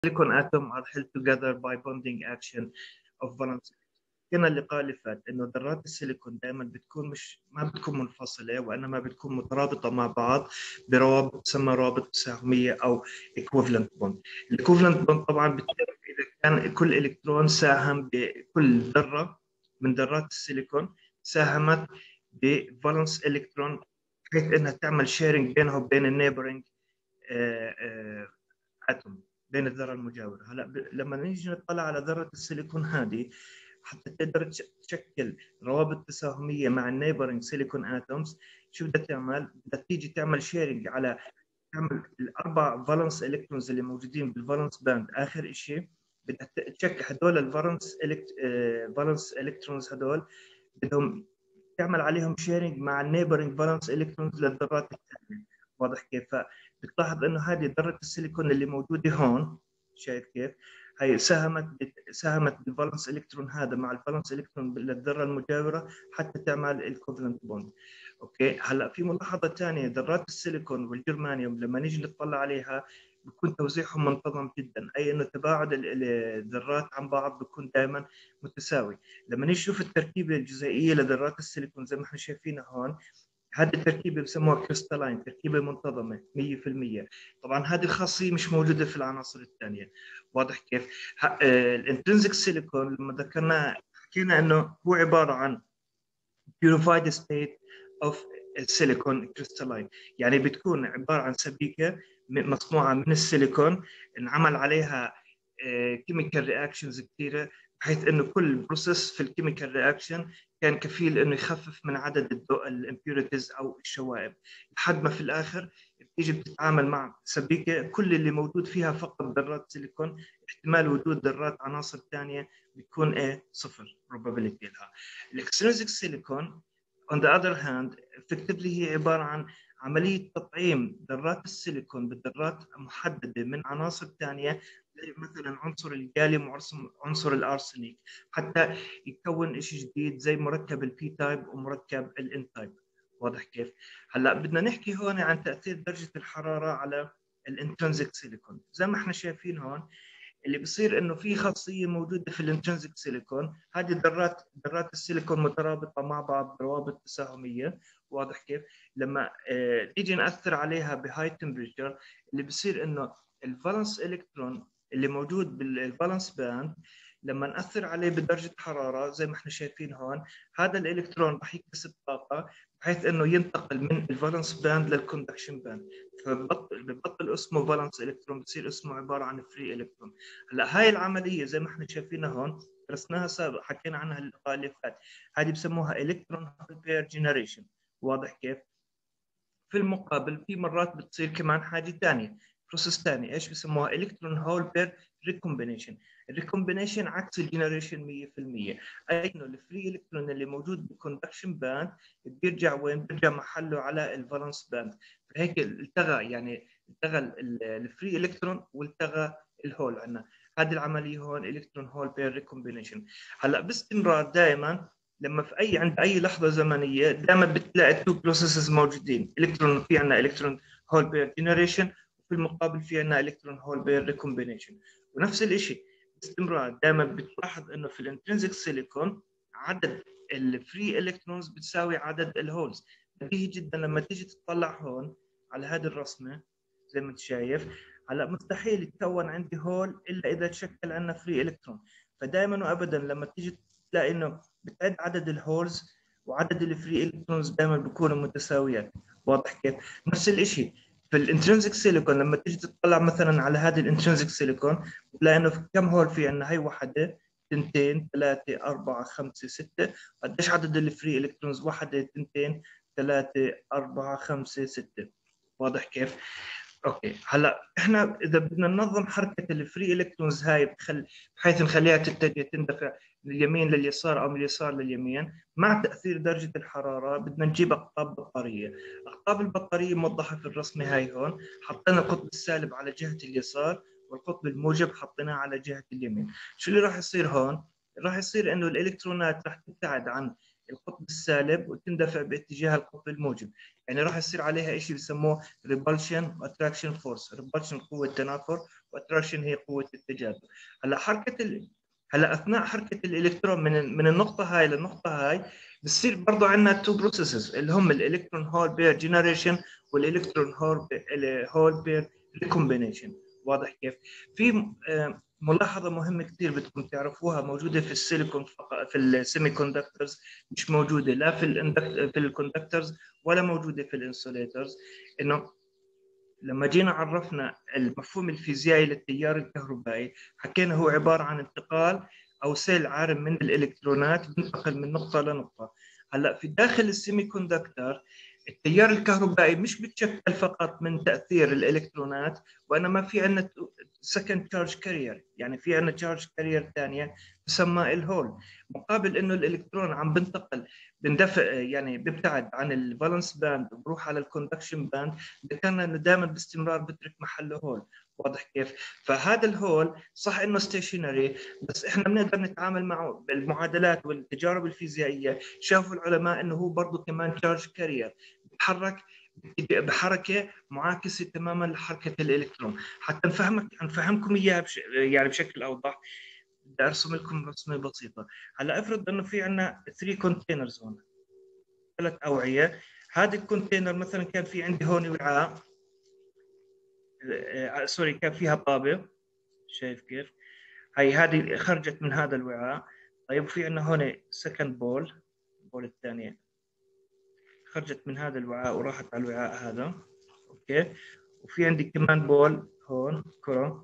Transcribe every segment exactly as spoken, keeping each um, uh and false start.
silicon atom are held together by bonding action of valence. كنا اللقاء اللي فات انه ذرات السيليكون دائما بتكون مش ما بتكون منفصله وانما بتكون مترابطه مع بعض بروابط تسمى روابط تساهميه او equivalent bond. الايكوفلنت بوند طبعا بتتم اذا كان كل الكترون ساهم بكل ذره من ذرات السيليكون ساهمت بفالنس الكترون بحيث انها تعمل شيرنج بينها وبين النيبرنج اتوم بين الذره المجاوره. هلا لما نيجي نطلع على ذره السيليكون هذه حتى تقدر تشكل روابط تساهميه مع النيبرنج سيليكون اتومز، شو بدها تعمل؟ بدها تيجي تعمل شيرنج على تعمل الاربع فالنس الكترونز اللي موجودين بالفالنس باند. اخر شيء بدها تشكل هدول الفالنس الكت... فالنس الكترونز هدول بدهم تعمل عليهم شيرنج مع النيبرنج فالنس الكترونز للذرات الثانيه. واضح كيف؟ فبتلاحظ انه هذه ذره السيليكون اللي موجوده هون، شايف كيف؟ هي ساهمت ساهمت بالفالنس الكترون هذا مع الفالنس الكترون للذره المجاوره حتى تعمل الكوفلنت بوند. اوكي، هلا في ملاحظه ثانيه، ذرات السيليكون والجرمانيوم لما نيجي نطلع عليها بيكون توزيعهم منتظم جدا، اي انه تباعد الذرات عن بعض بيكون دائما متساوي. لما نيجي نشوف التركيبه الجزيئيه لذرات السيليكون زي ما احنا شايفينها هون، هذه التركيبه بسموها كريستالين، تركيبه منتظمه مية بالمية. طبعا هذه الخاصيه مش موجوده في العناصر الثانيه. واضح كيف؟ الانترنسيك سيليكون لما ذكرنا حكينا انه هو عباره عن purified state of silicon crystalline، يعني بتكون عباره عن سبيكه مصنوعه من السيليكون انعمل عليها كيميكال رياكشنز كثيره، بحيث انه كل بروسيس في الكيميكال رياكشن كان كفيل انه يخفف من عدد الامبيوريتيز او الشوائب، لحد ما في الاخر بتيجي بتتعامل مع سبيكه كل اللي موجود فيها فقط ذرات سيليكون، احتمال وجود ذرات عناصر ثانيه بتكون ايه صفر probability لها. الاكسترنسيك سيليكون on the other hand effectively هي عباره عن عمليه تطعيم ذرات السيليكون بذرات محدده من عناصر ثانيه، زي مثلا عنصر الجاليوم وعنصر الارسنيك، حتى يكون شيء جديد زي مركب البي تايب ومركب الان تايب. واضح كيف؟ هلا بدنا نحكي هون عن تاثير درجه الحراره على الانترنسيك سيليكون. زي ما احنا شايفين هون اللي بصير انه في خاصيه موجوده في الانترنسيك سيليكون، هذه ذرات ذرات السيليكون مترابطه مع بعض بروابط تساهميه. واضح كيف؟ لما اه نيجي ناثر عليها بهاي تمبريتشر، اللي بصير انه الفالنس الكترون اللي موجود بالفالنس باند لما ناثر عليه بدرجه حراره زي ما احنا شايفين هون، هذا الالكترون راح يكتسب طاقه بحيث انه ينتقل من الفالنس باند للكوندكشن باند، فبطل ببطل اسمه فالنس الكترون، بصير اسمه عباره عن فري الكترون. هلا هاي العمليه زي ما احنا شايفينها هون درسناها سابق، حكينا عنها اللقاء اللي فات، هذه بسموها الكترون هول بير جنريشن. واضح كيف؟ في المقابل في مرات بتصير كمان حاجه ثانيه، بروسيس ثانيه، ايش بسموها؟ الكترون هول بير ريكومبينيشن. الريكومبينيشن عكس الجنريشن مية بالمية، اي انه الفري الكترون اللي موجود بالكوندكشن باند بيرجع وين؟ بيرجع محله على الفالنس باند، فهيك التغى يعني التغى الفري الكترون والتغى الهول عندنا. هذه العمليه هون الكترون هول بير ريكومبينيشن. هلا باستمرار دائما لما في اي عند اي لحظه زمنيه دائما بتلاقي تو بروسيسز موجودين، الكترون في عندنا الكترون هول بير جنريشن وفي المقابل في عندنا الكترون هول بير ريكومبينيشن. ونفس الشيء باستمرار دائما بتلاحظ انه في الانترنسيك سيليكون عدد الفري الكترونز بتساوي عدد الهولز. بديهي جدا لما تيجي تطلع هون على هذه الرسمه زي ما انت شايف، هلا مستحيل يتكون عندي هول الا اذا تشكل عندنا فري الكترون، فدائما وابدا لما تيجي تلاقي انه بتعد عدد الهولز وعدد الفري الكترونز دائما بيكونوا متساويات. واضح كيف؟ نفس الشيء في الانترنسيك سيليكون لما تيجي تطلع مثلا على هذه الانترنسيك سيليكون بتلاقي انه في كم هول في عندنا؟ هي وحده، اثنتين، ثلاثة، أربعة، خمسة، ستة. قديش عدد الفري الكترونز؟ واحدة، اثنتين، ثلاثة، أربعة، خمسة، ستة. واضح كيف؟ اوكي، هلا احنا اذا بدنا ننظم حركه الفري الكترونز هاي بخل... بحيث نخليها تتجه تندفع من اليمين لليسار او من اليسار لليمين مع تاثير درجه الحراره، بدنا نجيب اقطاب بطاريه. اقطاب البطاريه موضحه في الرسمه هاي هون، حطينا القطب السالب على جهه اليسار والقطب الموجب حطيناه على جهه اليمين. شو اللي راح يصير هون؟ راح يصير انه الالكترونات راح تبتعد عن القطب السالب وتندفع باتجاه القطب الموجب، يعني راح يصير عليها شيء بسموه ريبلشن واتراكشن فورس. ريبلشن قوه التنافر، واتراكشن هي قوه التجاذب. هلا حركه ال... هلا اثناء حركه الالكترون من من النقطه هاي للنقطه هاي بصير برضه عندنا تو بروسيسز اللي هم الالكترون هول بير جنريشن والالكترون هول بير ريكومبينيشن. واضح كيف؟ في ملاحظه مهمه كثير بدكم تعرفوها موجوده في السيليكون فقط، في السيمي كوندكتورز مش موجوده لا في في الكوندكتورز ولا موجوده في الانسوليترز، انه لما جينا عرفنا المفهوم الفيزيائي للتيار الكهربائي حكينا هو عباره عن انتقال او سيل عارم من الالكترونات بينتقل من نقطه لنقطه. هلا في داخل السيمي كوندكتور التيار الكهربائي مش بتشكل فقط من تاثير الالكترونات، وانما في عندنا سكند تشارج كارير، يعني في عندنا تشارج كارير ثانيه تسمى الهول، مقابل انه الالكترون عم بنتقل بندفع يعني بيبتعد عن الفالنس باند وبروح على الكوندكشن باند، ذكرنا انه دائما باستمرار بترك محله هول. واضح كيف؟ فهذا الهول صح انه ستيشنري، بس احنا بنقدر نتعامل معه بالمعادلات والتجارب الفيزيائيه، شافوا العلماء انه هو برضه كمان تشارج كارير بيتحرك بحركه معاكسه تماما لحركه الالكترون. حتى نفهمك نفهمكم اياها بش... يعني بشكل اوضح بدي ارسم لكم رسمه بسيطه. هلا افرض انه في عندنا ثلاثة كونتينرز هون، ثلاث اوعيه. هذا الكونتينر مثلا كان في عندي هون وعاء، آه سوري كان فيها طابه، شايف كيف؟ هي هذه خرجت من هذا الوعاء. طيب في عندنا هون سكند بول، البول الثانيه خرجت من هذا الوعاء وراحت على الوعاء هذا، اوكي. وفي عندي كمان بول هون، كره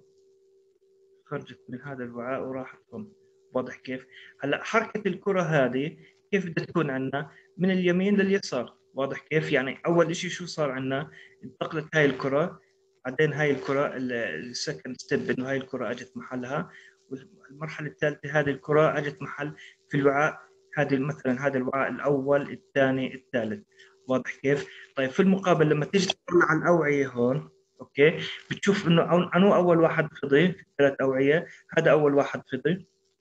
خرجت من هذا الوعاء وراحت هون. واضح كيف؟ هلا حركه الكره هذه كيف بدها تكون عندنا؟ من اليمين لليسار. واضح كيف؟ يعني اول شيء شو صار عندنا؟ انتقلت هاي الكره، بعدين هاي الكره السكند ستيب انه هاي الكره اجت محلها، والمرحله الثالثه هذه الكره اجت محل في الوعاء، هذه مثلا هذا الوعاء الاول الثاني الثالث. واضح كيف؟ طيب في المقابل لما تيجي تطلع على الاوعيه هون، اوكي، بتشوف انه انو اول واحد فضي في الثلاث اوعيه، هذا اول واحد فضي.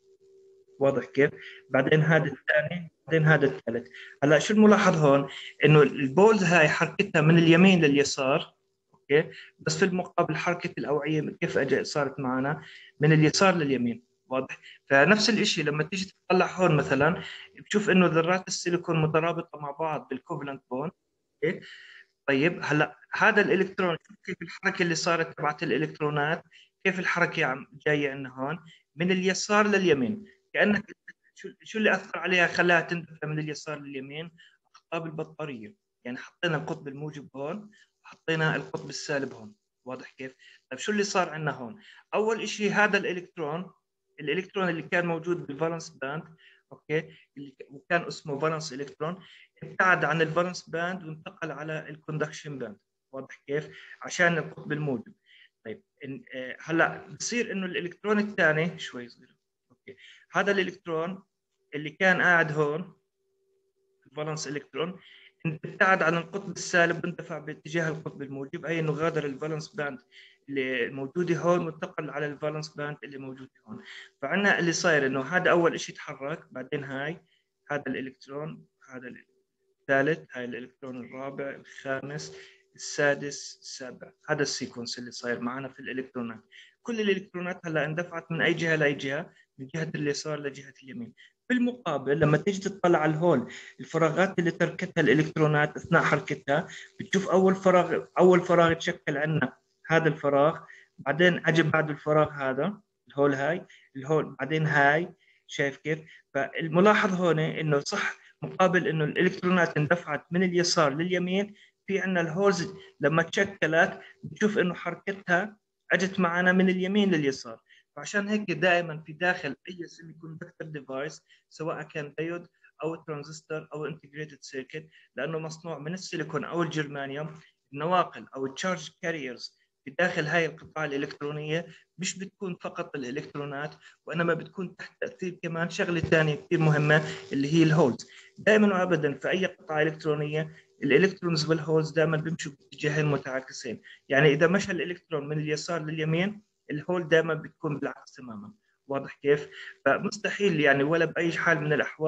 واضح كيف؟ بعدين هذا الثاني، بعدين هذا الثالث. هلا شو الملاحظ هون؟ انه البولز هاي حركتها من اليمين لليسار، اوكي، بس في المقابل حركه الاوعيه كيف اجى صارت معنا؟ من اليسار لليمين. واضح؟ فنفس الشيء لما تيجي تطلع هون مثلا بتشوف انه ذرات السيليكون مترابطه مع بعض بالكوفلنت بوند، اوكي. طيب هلا هذا الالكترون شوف كيف الحركه اللي صارت تبعت الالكترونات، كيف الحركه عم جايه عندنا هون من اليسار لليمين، كانك شو شو اللي اثر عليها خلاها تندفع من اليسار لليمين؟ اقطاب البطاريه، يعني حطينا القطب الموجب هون وحطينا القطب السالب هون. واضح كيف؟ طيب شو اللي صار عندنا هون؟ اول شيء هذا الالكترون، الالكترون اللي كان موجود بالفالنس باند، اوكي، اللي وكان اسمه فالنس الكترون، ابتعد عن الفالنس باند وانتقل على الكوندكشن باند. واضح كيف؟ عشان القطب الموجب. طيب هلا بصير انه الالكترون الثاني شوي صغير، اوكي، هذا الالكترون اللي كان قاعد هون الفالنس الكترون ابتعد عن القطب السالب واندفع باتجاه القطب الموجب، اي انه غادر الفالنس باند اللي موجوده هون وانتقل على الفالنس باند اللي موجوده هون. فعندنا اللي صاير انه هذا اول شيء تحرك، بعدين هاي هذا الالكترون، هذا الثالث، هاي الالكترون الرابع، الخامس، السادس، السابع. هذا السيكونس اللي صاير معنا في الالكترونات. كل الالكترونات هلا اندفعت من اي جهه لاي جهه، من جهه اليسار لجهه اليمين. بالمقابل لما تيجي تطلع على الهول الفراغات اللي تركتها الالكترونات اثناء حركتها، بتشوف اول فراغ اول فراغ تشكل عندنا هذا الفراغ، بعدين اجى بعد الفراغ هذا الهول، هاي الهول، بعدين هاي. شايف كيف؟ فالملاحظ هون انه صح، مقابل انه الالكترونات اندفعت من اليسار لليمين، في عندنا الهولز لما تشكلت بتشوف انه حركتها اجت معنا من اليمين لليسار. فعشان هيك دائما في داخل اي سيمي كوندكتور ديفايس، سواء كان دايود او ترانزستور او انتجريتد سيركت، لانه مصنوع من السيليكون او الجرمانيوم، النواقل او التشارج كاريرز في داخل هاي القطع الالكترونيه مش بتكون فقط الالكترونات، وانما بتكون تحت تاثير كمان شغله ثانيه كثير مهمه اللي هي الهولز. دائما وابدا في اي قطعه الكترونيه الالكترونز والهولز دائما بيمشوا باتجاهين متعاكسين، يعني اذا مشى الالكترون من اليسار لليمين الهول دائما بتكون بالعكس تماما. واضح كيف؟ فمستحيل يعني ولا باي حال من الاحوال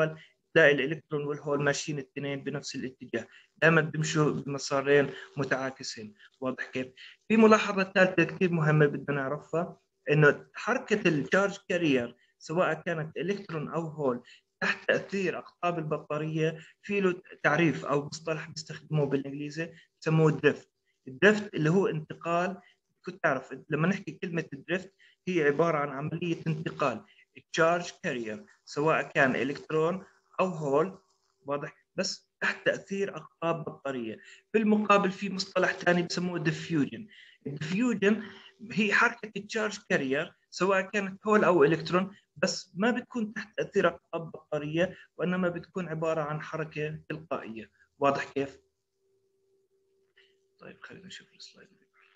تلاقي الالكترون والهول ماشيين الاثنين بنفس الاتجاه، دائما بيمشوا بمسارين متعاكسين. واضح كيف؟ في ملاحظه ثالثه كثير مهمه بدنا نعرفها، انه حركه التشارج كارير سواء كانت الكترون او هول تحت تاثير اقطاب البطاريه في له تعريف او مصطلح بيستخدموه بالانجليزي بسموه دريفت. الدريفت اللي هو انتقال، كنت تعرف لما نحكي كلمه الدريفت هي عباره عن عمليه انتقال التشارج كارير سواء كان الكترون او هول، واضح، بس تحت تاثير اقطاب بطاريه. بالمقابل في مصطلح ثاني بسموه ديفيوجن. الديفيوجن هي حركه التشارج كارير سواء كانت هول او الكترون، بس ما بتكون تحت تاثير اقطاب بطاريه، وانما بتكون عباره عن حركه تلقائيه. واضح كيف؟ طيب خلينا نشوف السلايد.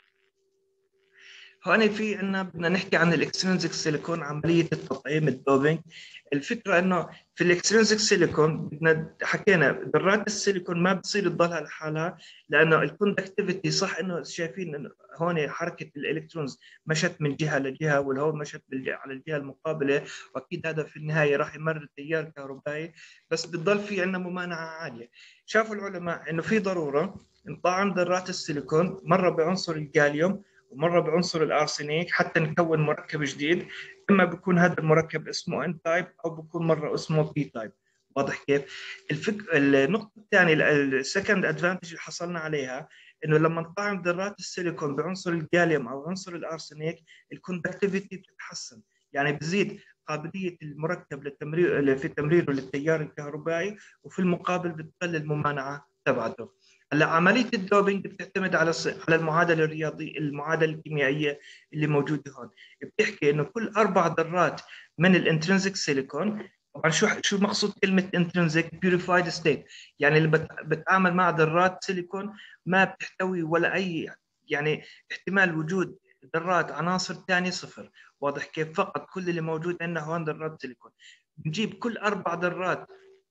هون في عندنا بدنا نحكي عن الاكسترنسك سيليكون، عمليه التطعيم الدوبينج. الفكره انه في الاكسترنسك سيليكون بدنا حكينا ذرات السيليكون ما بتصير تضلها لحالها، لانه الكوندكتيفيتي صح انه شايفين انه هون حركه الالكترونز مشت من جهه لجهه والهواء مشت على الجهه المقابله، واكيد هذا في النهايه راح يمرر تيار كهربائي، بس بتضل في عندنا ممانعه عاليه. شافوا العلماء انه في ضروره نطعم ذرات السيليكون مره بعنصر الجاليوم ومره بعنصر الارسنيك حتى نكون مركب جديد، اما بيكون هذا المركب اسمه ان تايب او بيكون مره اسمه بي تايب. واضح كيف؟ الفك... النقطه الثانيه السكند ادفانتج اللي حصلنا عليها انه لما نطعم ذرات السيليكون بعنصر الجاليوم او عنصر الارسنيك الكوندكتيفيتي بتتحسن، يعني بزيد قابليه المركب للتمرير في تمريره للتيار الكهربائي، وفي المقابل بتقلل الممانعه تبعته. هلا عمليه الدوبينج بتعتمد على على المعادله الرياضيه المعادله الكيميائيه اللي موجوده هون. بتحكي انه كل اربع ذرات من الانترنسيك سيليكون، طبعا شو شو مقصود كلمه انترنسيك؟ بيوريفايد ستيت، يعني اللي بتعامل مع ذرات سيليكون ما بتحتوي ولا اي يعني احتمال وجود ذرات عناصر ثانيه صفر. واضح كيف؟ فقط كل اللي موجود عندنا هون ذرات سيليكون. بنجيب كل اربع ذرات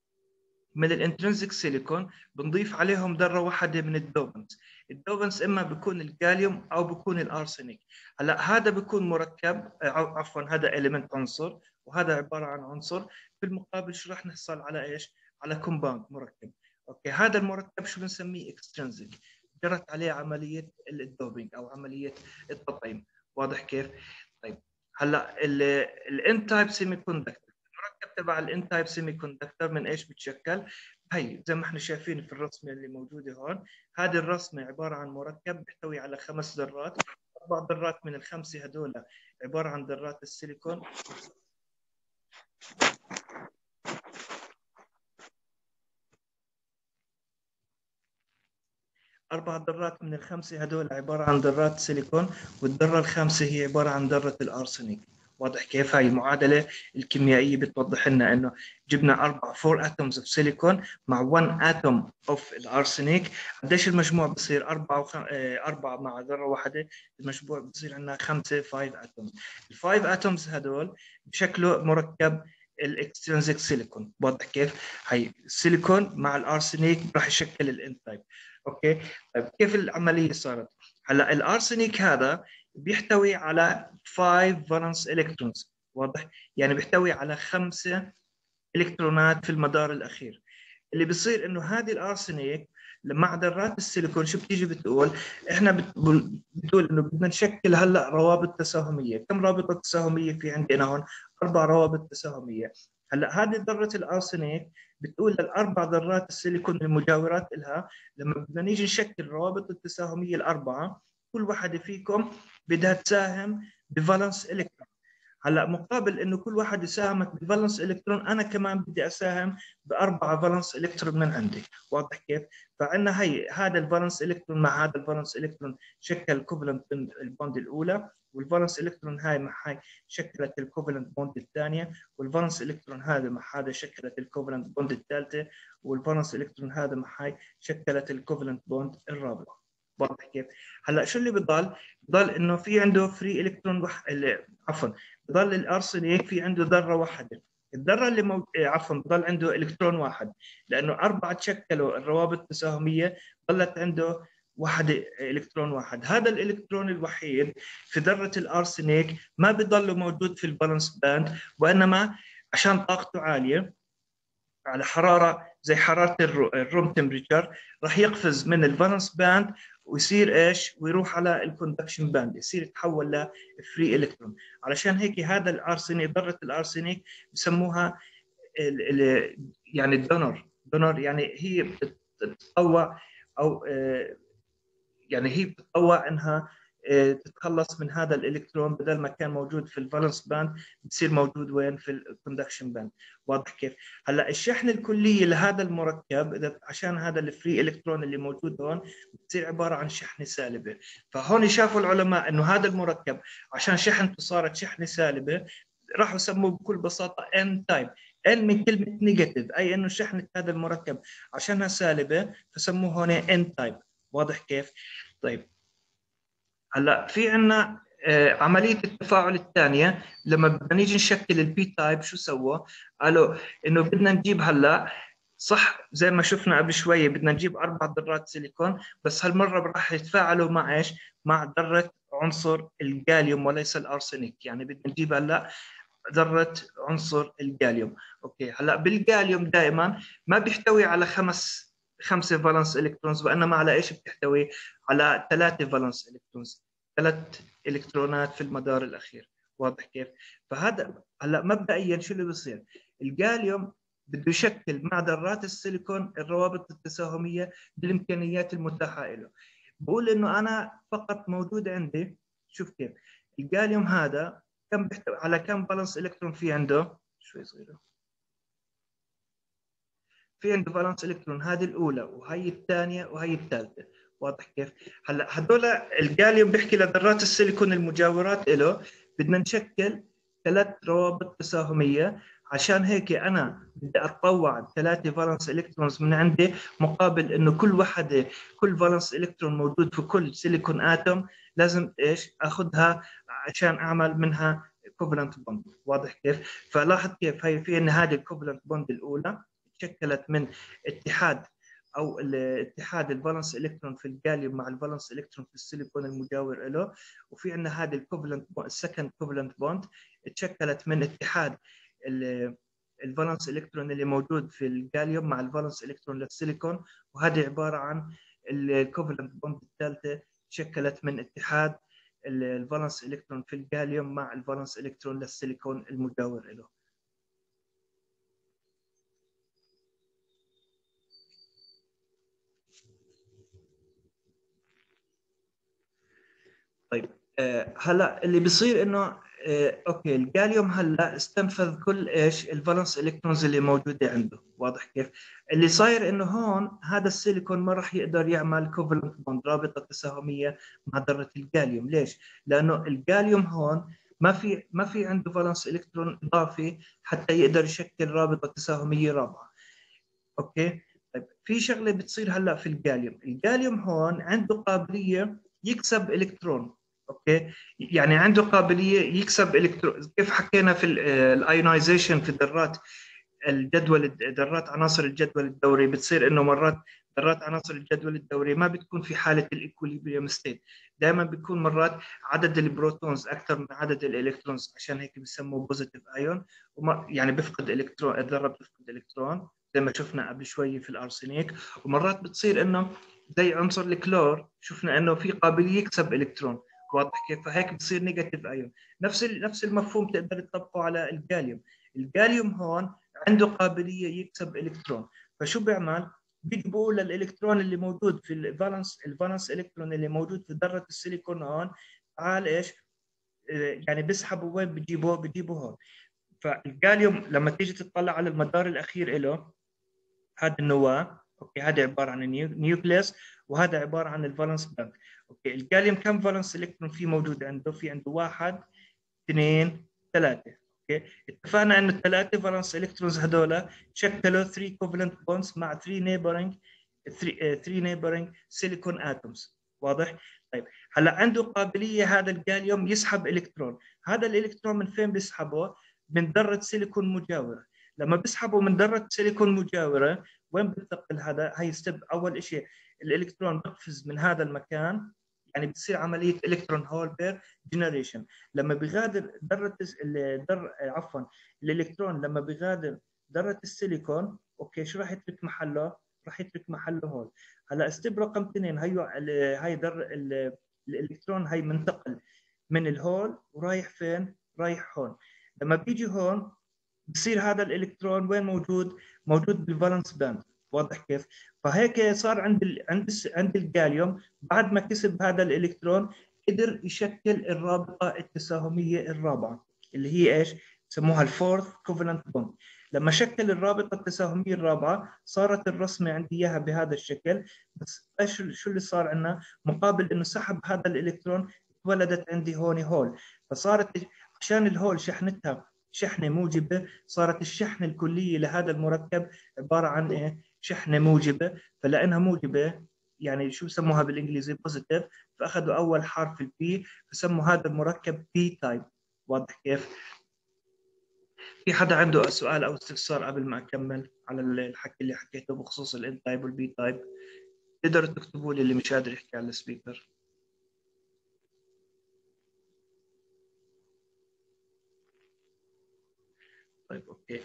من الانترنسيك سيليكون بنضيف عليهم ذره واحده من الدوبنس. الدوبنس اما بيكون الجاليوم او بيكون الارسنيك. هلا هذا بيكون مركب، عفوا هذا اليمنت عنصر وهذا عباره عن عنصر. في المقابل شو راح نحصل على ايش؟ على كومباوند مركب. اوكي، هذا المركب شو بنسميه؟ اكسترنسيك، جرت عليه عمليه الدوبينج او عمليه التطعيم. واضح كيف؟ طيب هلا الان تايب سيمي كوندكتور، المركب تبع الان تايب سيمي كوندكتور من ايش بتشكل؟ هي زي ما احنا شايفين في الرسمه اللي موجوده هون. هذه الرسمه عباره عن مركب بيحتوي على خمس ذرات، اربع ذرات من الخمسه هذول عباره عن ذرات السيليكون. اربع ذرات من الخمسه هذول عباره عن ذرات سيليكون، والذره الخامسه هي عباره عن ذره الارسنيك. واضح كيف؟ هاي المعادله الكيميائيه بتوضح لنا انه جبنا اربع فور اتومز اوف سيليكون مع واحد اتوم اوف الارسنيك، قديش المجموع بصير؟ أربعة وخم... أربعة مع ذرة واحدة، المجموع بصير عندنا خمسة فايف اتومز. الفايف اتومز هدول بشكله مركب الاكسترنسيك سيليكون. واضح كيف؟ هي السيليكون مع الارسنيك راح يشكل الان تايب. اوكي، طيب كيف العمليه صارت؟ هلا الارسنيك هذا بيحتوي على خمسة فالنس الكترونز. واضح؟ يعني بيحتوي على خمسه الكترونات في المدار الاخير. اللي بيصير انه هذه الارسنيك مع ذرات السيليكون شو بتيجي بتقول؟ احنا بتقول انه بدنا نشكل هلا روابط تساهميه. كم رابطه تساهميه في عندنا هون؟ اربع روابط تساهميه. هلا هذه ذره الارسنيك بتقول للاربع ذرات السيليكون المجاورات لها لما بدنا نيجي نشكل الروابط التساهميه الاربعه، كل واحده فيكم بدها تساهم بفالنس الكترون. هلا مقابل انه كل واحد يساهمك بفالنس الكترون، انا كمان بدي اساهم باربعه فالنس الكترون من عندي. واضح كيف؟ فعندنا هي هذا الفالنس الكترون مع هذا الفالنس الكترون شكل الكوفلنت البوند الاولى، والفالنس الكترون هاي مع هاي شكلت الكوفلنت بوند الثانيه، والفالنس الكترون هذا مع هذا شكلت الكوفلنت بوند الثالثه، والفالنس الكترون هذا مع هاي شكلت الكوفلنت بوند الرابعه. واضح كيف؟ هلا شو اللي بضل؟ بضل انه في عنده فري الكترون وح... عفوا بضل الارسنيك في عنده ذره واحده. الذره اللي مو... عفوا بضل عنده الكترون واحد، لانه اربعه تشكلوا الروابط التساهميه ضلت عنده واحد الكترون واحد. هذا الالكترون الوحيد في ذره الارسنيك ما بضل موجود في البالانس باند، وانما عشان طاقته عاليه على حراره زي حراره الروم تمبريتشر، راح يقفز من الفالنس باند ويصير ايش؟ ويروح على الكوندكشن باند، يصير يتحول لفري الكترون. علشان هيك هذا الارسنيك، ذره الارسنيك بسموها ال ال يعني الدونر، دونر يعني هي بتتطوع او يعني هي بتتطوع انها تتخلص من هذا الالكترون، بدل ما كان موجود في الفالنس باند بتصير موجود وين؟ في الكوندكشن باند. واضح كيف؟ هلا الشحنه الكليه لهذا المركب اذا عشان هذا الفري الكترون اللي موجود هون بتصير عباره عن شحنه سالبه. فهون شافوا العلماء انه هذا المركب عشان شحنته صارت شحنه سالبه راحوا سموه بكل بساطه ان تايب. ان من كلمه نيجاتيف، اي انه شحنه هذا المركب عشانها سالبه فسموه هون ان تايب. واضح كيف؟ طيب هلا في عندنا آه عمليه التفاعل الثانيه. لما بدنا نيجي نشكل البي تايب شو سووا؟ قالوا انه بدنا نجيب هلا صح زي ما شفنا قبل شويه بدنا نجيب اربع ذرات سيليكون، بس هالمره راح يتفاعلوا مع ايش؟ مع ذره عنصر الجاليوم وليس الارسنيك. يعني بدنا نجيب هلا ذره عنصر الجاليوم. اوكي هلا بالجاليوم دائما ما بيحتوي على خمس خمسه فالنس الكترونز، وانما على ايش بتحتوي؟ على ثلاثه فالنس الكترونز، ثلاث الكترونات في المدار الاخير. واضح كيف؟ فهذا هلا مبدئيا شو اللي بصير؟ الجاليوم بده يشكل مع ذرات السيليكون الروابط التساهميه بالامكانيات المتاحه له. بقول انه انا فقط موجود عندي، شوف كيف الجاليوم هذا كم بيحتوي على كم فالنس الكترون؟ في عنده شوي صغيره، في عنده فالنس الكترون هذه الاولى وهي الثانيه وهي الثالثه. واضح كيف؟ هلا هذول الجاليوم بيحكي لذرات السيليكون المجاورات له بدنا نشكل ثلاث روابط تساهميه. عشان هيك انا بدي اتطوع ثلاثه فالنس الكترونز من عندي، مقابل انه كل وحده كل فالنس الكترون موجود في كل سيليكون اتوم لازم ايش؟ اخذها عشان اعمل منها كوفلنت بوند. واضح كيف؟ فلاحظ كيف هي في ان هذه الكوفلنت بوند الاولى تشكلت من اتحاد او اتحاد الفالنس الكترون في الجاليوم مع الفالنس الكترون في السيليكون المجاور له، وفي عندنا هذه الكوفلنت السكند كوفلنت بوند تشكلت من اتحاد الفالنس الكترون اللي موجود في الجاليوم مع الفالنس الكترون للسيليكون، وهذه عباره عن الكوفلنت بوند الثالثه تشكلت من اتحاد الفالنس الكترون في الجاليوم مع الفالنس الكترون للسيليكون المجاور له. طيب آه هلا اللي بيصير انه آه اوكي الجاليوم هلا استنفذ كل ايش؟ الفالنس الكترونز اللي موجوده عنده. واضح كيف؟ اللي صاير انه هون هذا السيليكون ما راح يقدر يعمل كوفلنت بوند رابطه تساهميه مع ذره الجاليوم. ليش؟ لانه الجاليوم هون ما في ما في عنده فالنس الكترون اضافي حتى يقدر يشكل رابطه تساهميه رابعه. اوكي طيب في شغله بتصير هلا في الجاليوم، الجاليوم هون عنده قابليه يكسب الكترون. اوكي يعني عنده قابليه يكسب الكترون، كيف حكينا في الايونايزيشن في ذرات الجدول، ذرات عناصر الجدول الدوري بتصير انه مرات ذرات عناصر الجدول الدوري ما بتكون في حاله الايكوليبريم ستيت، دائما بيكون مرات عدد البروتونز اكثر من عدد الالكترونز، عشان هيك بسموه بوزيتيف ايون، يعني بفقد الكترون، الذره بتفقد الكترون زي ما شفنا قبل شوي في الارسنيك. ومرات بتصير انه زي عنصر الكلور شفنا انه في قابليه يكسب الكترون. واضح كيف؟ فهيك بتصير نيجاتيف ايون. نفس نفس المفهوم تقدر تطبقه على الجاليوم. الجاليوم هون عنده قابليه يكسب الكترون، فشو بيعمل؟ بيجي بقول للالكترون اللي موجود في الفالنس الفالنس الكترون اللي موجود في ذره السيليكون هون تعال ايش؟ يعني بيسحبوا وين؟ بجيبوه بجيبوه هون. فالجاليوم لما تيجي تطلع على المدار الاخير له هذا النواه، اوكي هذا عباره عن النيوكليس وهذا عباره عن الفالنس باند. اوكي الجاليوم كم فالنس الكترون في موجود عنده؟ في عنده واحد اثنين ثلاثه. اوكي اتفقنا انه الثلاثه فالنس الكترونز هذول شكلوا ثلاثة كوفالنت بوندز مع ثلاثة نيبرنج ثلاثة نيبرنج سيليكون اتومز. واضح؟ طيب هلا عنده قابليه هذا الجاليوم يسحب الكترون، هذا الالكترون من فين بيسحبه؟ من ذره سيليكون مجاوره. لما بيسحبوا من ذره سيليكون مجاوره وين بينتقل هذا؟ هي ستيب اول شيء الالكترون بيقفز من هذا المكان، يعني بتصير عمليه الكترون هول بير جنريشن. لما بيغادر ذره الذر عفوا الالكترون لما بيغادر ذره السيليكون اوكي شو راح يترك محله؟ راح يترك محله هول. هلا ستيب رقم اثنين هيو هاي ذر الالكترون هي منتقل من الهول ورايح فين؟ رايح هون. لما بيجي هون بصير هذا الالكترون وين موجود؟ موجود بالفالنس باند. واضح كيف؟ فهيك صار عند ال عند ال عند الجاليوم بعد ما كسب هذا الالكترون قدر يشكل الرابطه التساهميه الرابعه اللي هي ايش؟ سموها الفورث كوفالنت بوند. لما شكل الرابطه التساهميه الرابعه صارت الرسمه عندي اياها بهذا الشكل. بس ايش شو اللي صار عندنا؟ مقابل انه سحب هذا الالكترون اتولدت عندي هون هول. فصارت عشان الهول شحنتها شحنه موجبه صارت الشحنه الكليه لهذا المركب عباره عن ايه؟ شحنه موجبه. فلانها موجبه يعني شو بسموها بالانجليزي؟ بوزيتيف. فاخذوا اول حرف البي فسموا هذا المركب بي تايب. واضح كيف؟ في حدا عنده سؤال او استفسار قبل ما اكمل على الحكي اللي حكيته بخصوص الان تايب والبي تايب؟ تقدروا تكتبوا لي اللي مش قادر يحكي على السبيكر. طيب اوكي.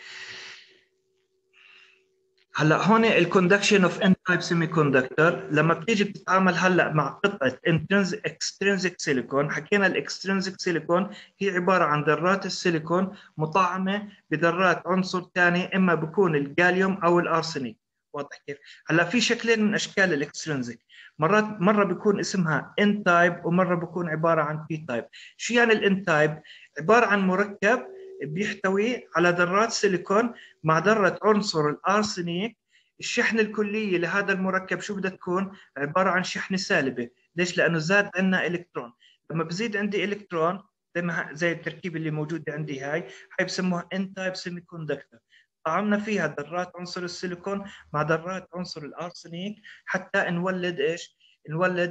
هلا هون الكوندكشن اوف ان تايب سيمي كوندكتور لما بتيجي بتتعامل هلا مع قطعه انترنسك اكسترنسك سيليكون. حكينا الاكسترنسك سيليكون هي عباره عن ذرات السيليكون مطعمه بذرات عنصر ثاني اما بكون الجاليوم او الارسنيك. واضح كيف؟ هلا في شكلين من اشكال الاكسترنسك. مرات مره بيكون اسمها ان تايب ومره بيكون عباره عن بي تايب. شو يعني الان تايب؟ عباره عن مركب بيحتوي على ذرات سيليكون مع ذرة عنصر الارسنيك. الشحنة الكلية لهذا المركب شو بدها تكون؟ عبارة عن شحنة سالبة. ليش؟ لأنه زاد عندنا إلكترون. لما بزيد عندي إلكترون زي ما زي التركيبة اللي موجودة عندي هاي هاي بسموها ان تايب سيمي كوندكتور. طعمنا فيها ذرات عنصر السيليكون مع ذرات عنصر الارسنيك حتى نولد ايش؟ نولد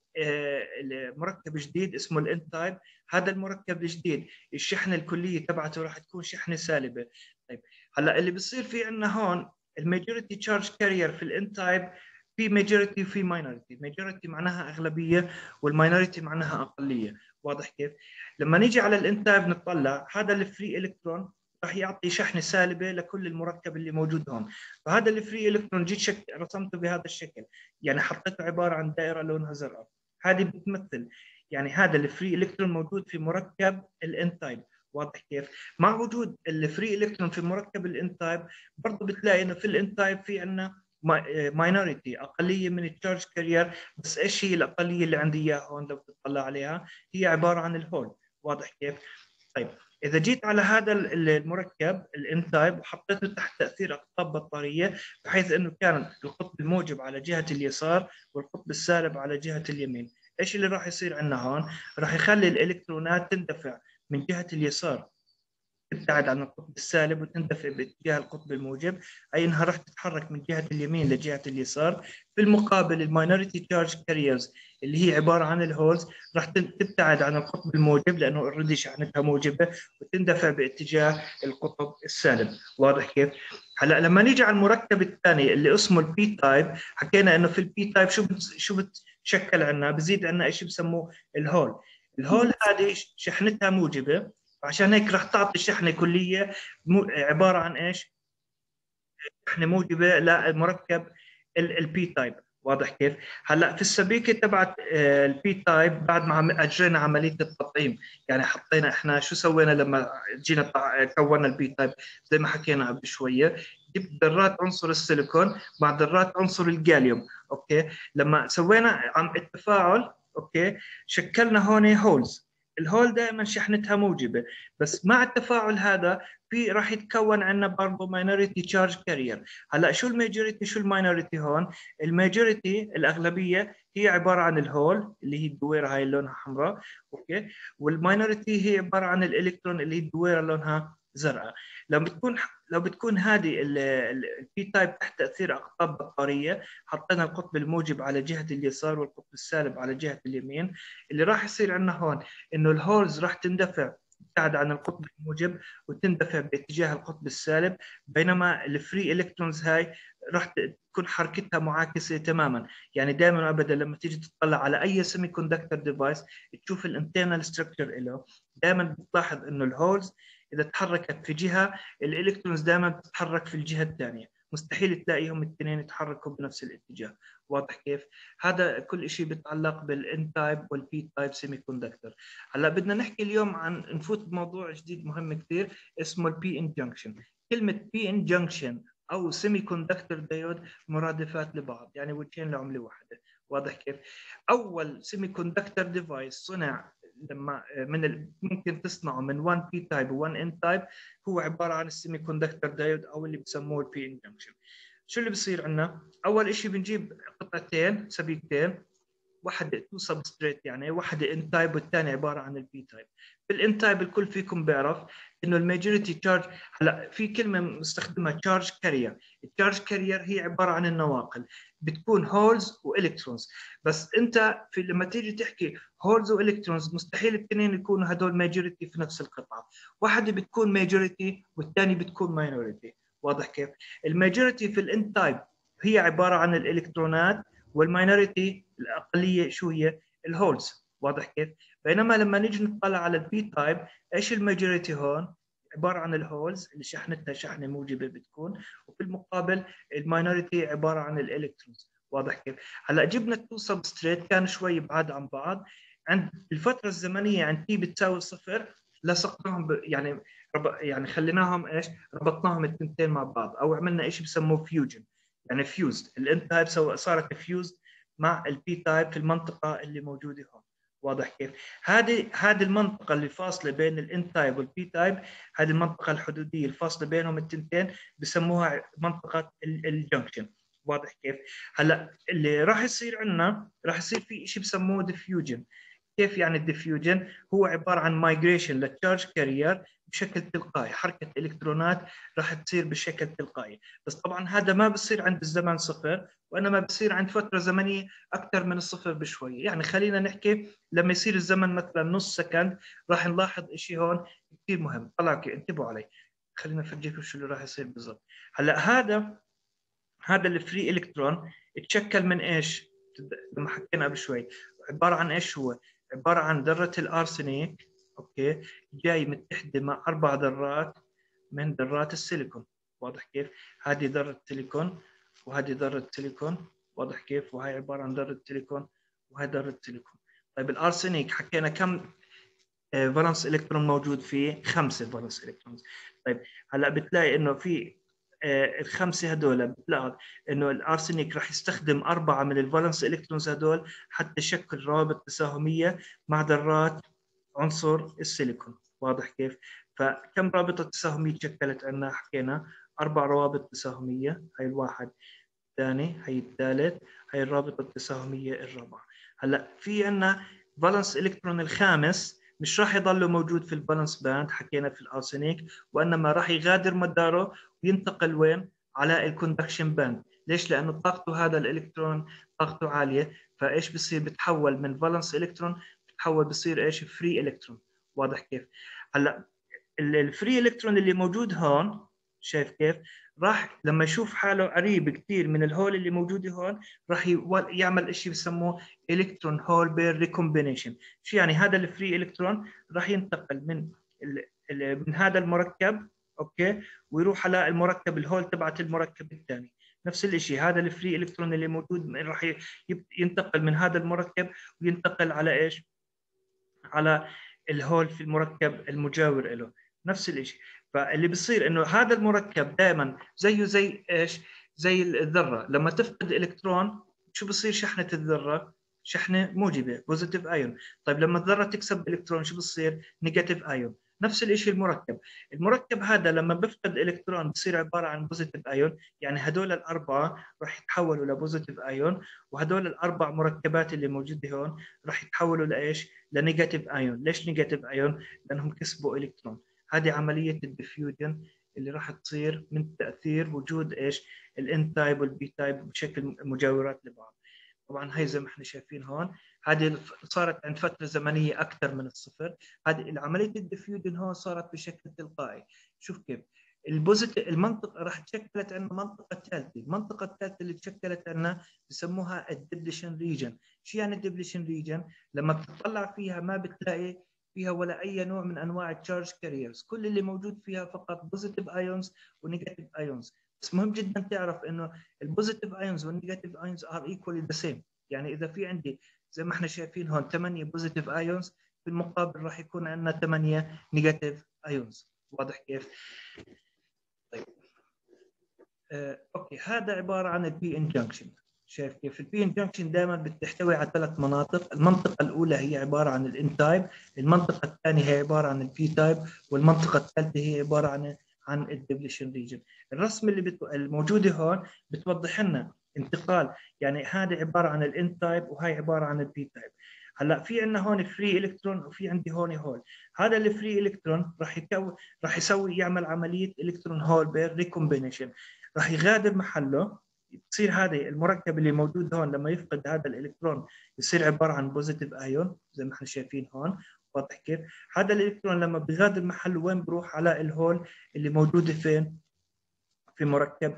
مركب جديد اسمه الان تايب. هذا المركب الجديد الشحنه الكليه تبعته راح تكون شحنه سالبه. طيب هلا اللي بصير في عندنا هون الماجوريتي تشارج كارير في الان تايب في ماجوريتي وفي ماينورتي. ماجوريتي معناها اغلبيه والماينورتي معناها اقليه. واضح كيف؟ لما نيجي على الان تايب نطلع هذا الفري الكترون راح يعطي شحنه سالبه لكل المركب اللي موجود هون. فهذا الفري الكترون جيت شك... رسمته بهذا الشكل. يعني حطيته عباره عن دائره لونها زرقاء. هذه بتمثل يعني هذا الفري الكترون موجود في مركب الان تايب. واضح كيف؟ مع وجود الفري الكترون في مركب الان تايب برضه بتلاقي انه في الان تايب في عندنا ماينورتي اقليه من التشارج كارير. بس ايش هي الاقليه اللي عندي اياها هون لو بتطلع عليها؟ هي عباره عن الهول. واضح كيف؟ طيب اذا جيت على هذا المركب الان تايب وحطيته تحت تاثير اقطاب بطاريه بحيث انه كان القطب الموجب على جهه اليسار والقطب السالب على جهه اليمين. ايش اللي راح يصير عندنا هون؟ راح يخلي الالكترونات تندفع من جهه اليسار تبتعد عن القطب السالب وتندفع باتجاه القطب الموجب. اي انها راح تتحرك من جهه اليمين لجهه اليسار. في المقابل الماينورتي تشارج كاريرز اللي هي عباره عن الهولز راح تبتعد عن القطب الموجب لانه اوريدي شحنتها موجبه وتندفع باتجاه القطب السالب. واضح كيف؟ هلا لما نيجي على المركب الثاني اللي اسمه البي تايب حكينا انه في البي تايب شو بت... شو بتشكل عنا؟ بزيد عنا شيء بسموه الهول. الهول هذه شحنتها موجبه عشان هيك راح تعطي شحنه كليه عباره عن ايش؟ شحنه موجبه للمركب البي تايب. واضح كيف؟ هلا في السبيكه تبعت البي تايب بعد ما اجرينا عمليه التطعيم يعني حطينا احنا شو سوينا لما جينا كونا البي تايب زي ما حكينا قبل شويه. جبت ذرات عنصر السيليكون مع ذرات عنصر الجاليوم. اوكي لما سوينا عم التفاعل اوكي شكلنا هون هولز. الهول دائما شحنتها موجبه. بس مع التفاعل هذا في راح يتكون عندنا برضه ماينورتي تشارج كارير. هلا شو الماجوريتي شو الماينورتي هون؟ الماجوريتي الاغلبيه هي عباره عن الهول اللي هي الدويره هاي لونها حمراء. اوكي والماينورتي هي عباره عن الالكترون اللي هي الدويره لونها زرقاء. لو بتكون لو بتكون هذه البي تايب تحت تاثير اقطاب بطاريه حطينا القطب الموجب على جهه اليسار والقطب السالب على جهه اليمين. اللي راح يصير عندنا هون انه الهولز راح تندفع تبتعد عن القطب الموجب وتندفع باتجاه القطب السالب. بينما الفري الكترونز هاي راح تكون حركتها معاكسه تماما. يعني دائما ابدا لما تيجي تطلع على اي سيمي كوندكتور ديفايس تشوف الانترنال ستراكشر له دائما بتلاحظ انه الهولز اذا تحركت في جهه الالكترونز دائما بتتحرك في الجهه الثانيه، مستحيل تلاقيهم الاثنين يتحركوا بنفس الاتجاه. واضح كيف؟ هذا كل شيء بيتعلق بالان تايب والبي تايب سيمي كوندكتور. هلا بدنا نحكي اليوم عن نفوت بموضوع جديد مهم كثير اسمه البي ان جنكشن. كلمه بي ان جنكشن او سيمي كوندكتور دايود مرادفات لبعض، يعني وجهين لعمله واحده. واضح كيف؟ اول سيمي كوندكتور ديفايس صنع لما من ال... ممكن تصنعه من واحد بي تايب و واحد ان تايب، هو عباره عن السيمي كوندكتور دايود او اللي بسموه البي ان جنكشن. شو اللي بصير عندنا؟ اول شيء بنجيب قطعتين سبيكتين، واحدة تو سبستريت، يعني واحدة ان تايب والثانية عبارة عن البي تايب. بالان تايب الكل فيكم بيعرف انه الماجوريتي تشارج، هلا في كلمة مستخدمة تشارج كارير. التشارج كارير هي عبارة عن النواقل، بتكون هولز والكترونز. بس انت في لما تيجي تحكي هولز والكترونز مستحيل الاثنين يكونوا هدول ماجوريتي في نفس القطعة، واحدة بتكون ماجوريتي والثانية بتكون ماينوريتي. واضح كيف؟ الماجوريتي في الان تايب هي عبارة عن الالكترونات، والماينوريتي الاقليه شو هي؟ الهولز. واضح كيف؟ بينما لما نيجي نطلع على البي تايب، ايش الماجوريتي هون؟ عباره عن الهولز اللي شحنتها شحنه موجبه بتكون، وفي المقابل الماينوريتي عباره عن الالكترونز. واضح كيف؟ هلا جبنا التو سبستريت كان شوي بعاد عن بعض، عند الفتره الزمنيه عند تي بتساوي صفر لصقناهم ب... يعني رب... يعني خليناهم ايش؟ ربطناهم التنتين مع بعض، او عملنا شيء بسموه فيوجن، يعني فيوزد. الان تايب صارت فيوزد مع البي تايب في المنطقه اللي موجوده هون. واضح كيف؟ هذه هذه المنطقه اللي فاصله بين الان تايب والبي تايب، هذه المنطقه الحدوديه الفاصله بينهم التنتين بسموها منطقه الجنكشن. واضح كيف؟ هلا اللي راح يصير عندنا راح يصير في شيء بسموه ديفيوجن. كيف يعني الديفيوجن؟ هو عباره عن مايجريشن للتشارج كارير بشكل تلقائي، حركه الكترونات راح تصير بشكل تلقائي. بس طبعا هذا ما بصير عند الزمن صفر، وانما بصير عند فتره زمنيه اكثر من الصفر بشويه. يعني خلينا نحكي لما يصير الزمن مثلا نص سكند، راح نلاحظ شيء هون كثير مهم. طلعوا انتبهوا علي، خلينا افرجيكم شو اللي راح يصير بالضبط. هلا هذا هذا الفري الكترون اتشكل من ايش؟ لما حكينا قبل شوي، عباره عن ايش هو؟ عباره عن ذره الارسنيك، اوكي، جاي متحده مع اربع ذرات من ذرات السيليكون. واضح كيف؟ هذه ذره سيليكون وهذه ذره سيليكون. واضح كيف؟ وهي عباره عن ذره سيليكون وهي ذره سيليكون. طيب الارسنيك حكينا كم فالنس الكترون موجود فيه؟ خمسه فالنس الكترونز. طيب هلا بتلاقي انه في الخمسه هدول، بتلاقي انه الارسنيك راح يستخدم اربعه من الفالنس الكترونز هدول حتى يشكل روابط تساهميه مع ذرات عنصر السيليكون. واضح كيف؟ فكم رابطه تساهميه تشكلت عندنا؟ حكينا اربع روابط تساهميه، هي الواحد، الثاني، هي الثالث، هي الرابطه التساهميه الرابعه. هلا في عندنا فالنس الكترون الخامس مش راح يضل موجود في الفالنس باند، حكينا في الارسنيك، وانما راح يغادر مداره وينتقل وين؟ على الكوندكشن باند. ليش؟ لانه طاقته هذا الالكترون طاقته عاليه، فايش بصير؟ بتحول من فالنس الكترون، بتحول بصير ايش؟ فري الكترون. واضح كيف؟ هلا الفري الكترون اللي موجود هون، شايف كيف؟ راح لما يشوف حاله قريب كثير من الهول اللي موجوده هون، راح يعمل شيء بسموه الكترون هول بير ريكومبينيشن. شو يعني؟ هذا الفري الكترون راح ينتقل من من هذا المركب، اوكي، ويروح على المركب الهول تبعت المركب الثاني. نفس الشيء هذا الفري الكترون اللي موجود راح ينتقل من هذا المركب وينتقل على ايش؟ على الهول في المركب المجاور له. نفس الشيء. فاللي بيصير انه هذا المركب دائما زيه زي ايش؟ زي الذره لما تفقد الكترون، شو بصير شحنه الذره؟ شحنه موجبه، بوزيتيف ايون. طيب لما الذره تكسب الكترون شو بصير؟ نيجاتيف ايون. نفس الشيء المركب المركب هذا لما بفقد الكترون بصير عباره عن بوزيتيف ايون، يعني هدول الاربعه راح يتحولوا لبوزيتيف ايون، وهدول الاربع مركبات اللي موجوده هون راح يتحولوا لايش؟ لنيجاتيف ايون. ليش نيجاتيف ايون؟ لانهم كسبوا الكترون. هذه عمليه الديفيوجن اللي راح تصير من تاثير وجود ايش؟ الان تايب والبي تايب بشكل مجاورات لبعض. طبعا هي زي ما احنا شايفين هون، هذه صارت عند فتره زمنيه اكثر من الصفر. هذه عمليه الديفيوجن هون صارت بشكل تلقائي. شوف كيف؟ البوزيتيف المنطقه راح تشكلت عندنا منطقه ثالثه، المنطقه الثالثه اللي تشكلت عندنا بسموها الدبليشن ريجن. شو يعني الدبليشن ريجن؟ لما بتطلع فيها ما بتلاقي فيها ولا اي نوع من انواع التشارج كاريرز، كل اللي موجود فيها فقط بوزيتيف ايونز ونيجاتيف ايونز. بس مهم جدا تعرف انه البوزيتيف ايونز والنيجاتيف ايونز ار ايكوالي ذا سيم. يعني اذا في عندي زي ما احنا شايفين هون ثمانية بوزيتيف ايونز، في المقابل راح يكون عندنا ثمانية نيجاتيف ايونز. واضح كيف؟ طيب آه، اوكي، هذا عباره عن البي ان جنكشن. شايف كيف البي ان جنكشن دائما بتحتوي على ثلاث مناطق. المنطقه الاولى هي عباره عن الان تايب، المنطقه الثانيه هي عباره عن البي تايب، والمنطقه الثالثه هي عباره عن عن الديبليشن ريجن. الرسم اللي بتو... الموجوده هون بتوضح لنا انتقال، يعني هذه عباره عن الان تايب وهي عباره عن البي تايب. هلا في عندنا هون فري الكترون وفي عندي هون هول. هذا الفري الكترون راح يكون راح يسوي يعمل عمليه الكترون هول بير ريكومبينيشن، راح يغادر محله. بتصير هذه المركب اللي موجود هون لما يفقد هذا الالكترون يصير عباره عن بوزيتيف ايون زي ما احنا شايفين هون. واضح كيف؟ هذا الالكترون لما بيغادر محله وين بروح؟ على الهول اللي موجوده فين؟ في مركب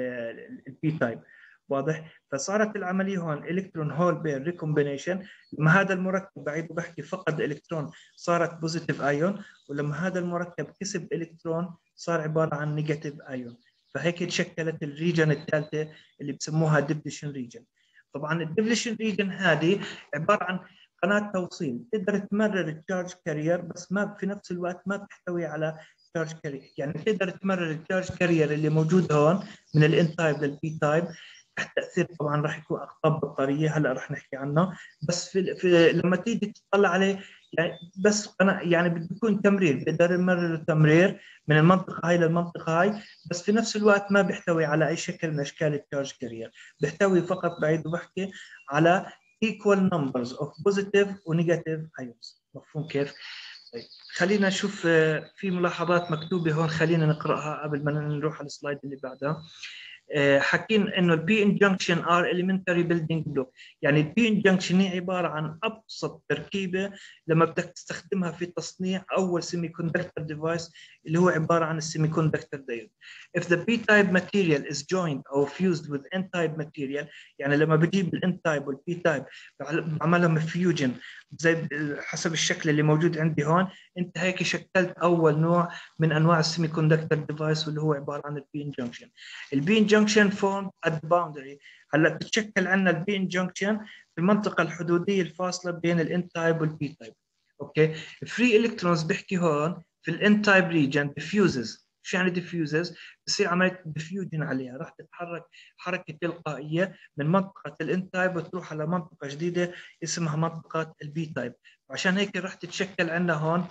البي تايب. واضح؟ فصارت العمليه هون الكترون هول بير ريكومبينيشن. لما هذا المركب بعيد وبحكي فقد الكترون صارت بوزيتيف ايون، ولما هذا المركب كسب الكترون صار عباره عن نيجاتيف ايون. فهيك تشكلت الريجن الثالثه اللي بسموها ديبليشن ريجن. طبعا الديبليشن ريجن هذه عباره عن قناه توصيل تقدر تمرر التشارج كارير، بس ما في نفس الوقت ما بتحتوي على تشارج كارير. يعني تقدر تمرر التشارج كارير اللي موجود هون من الان تايب للبي تايب تحت تاثير طبعا راح يكون اقطاب بطاريه، هلا راح نحكي عنه. بس في, في لما تيجي تطلع عليه يعني بس انا يعني بيكون تمرير، بقدر نمرر تمرير من المنطقه هاي للمنطقه هاي، بس في نفس الوقت ما بيحتوي على اي شكل من اشكال التشارج كارير. بيحتوي فقط بعيد وبحكي على equal numbers of positive و negative ions. مفهوم كيف؟ طيب خلينا نشوف في ملاحظات مكتوبه هون، خلينا نقراها قبل ما نروح على السلايد اللي بعدها. حاكين انه البي ان جنكشن ار elementary building block. يعني البي ان جنكشن هي عباره عن ابسط تركيبه لما بدك تستخدمها في تصنيع اول سيمي كوندكتور ديفايس اللي هو عباره عن السيمي كوندكتور دايود. If the p-type material is joined or fused with n-type material، يعني لما بجيب الان تايب والبي تايب بعملهم فيوجن زي حسب الشكل اللي موجود عندي هون، انت هيك شكلت اول نوع من انواع السيمي كوندكتور ديفايس واللي هو عباره عن البي ان جنكشن. البي ان جنكشن فورم ات باوندري. هلا بتشكل عندنا البي ان جنكشن في المنطقه الحدوديه الفاصله بين الان تايب والبي تايب. اوكي، فري الكترونز بحكي هون في الان تايب ريجن ديفيوزز. شو يعني ديفيوزز؟ بصير عمليه ديفيوجن عليها، راح تتحرك حركه تلقائيه من منطقه الان تايب وتروح على منطقه جديده اسمها منطقه البي تايب. وعشان هيك راح تتشكل عندنا هون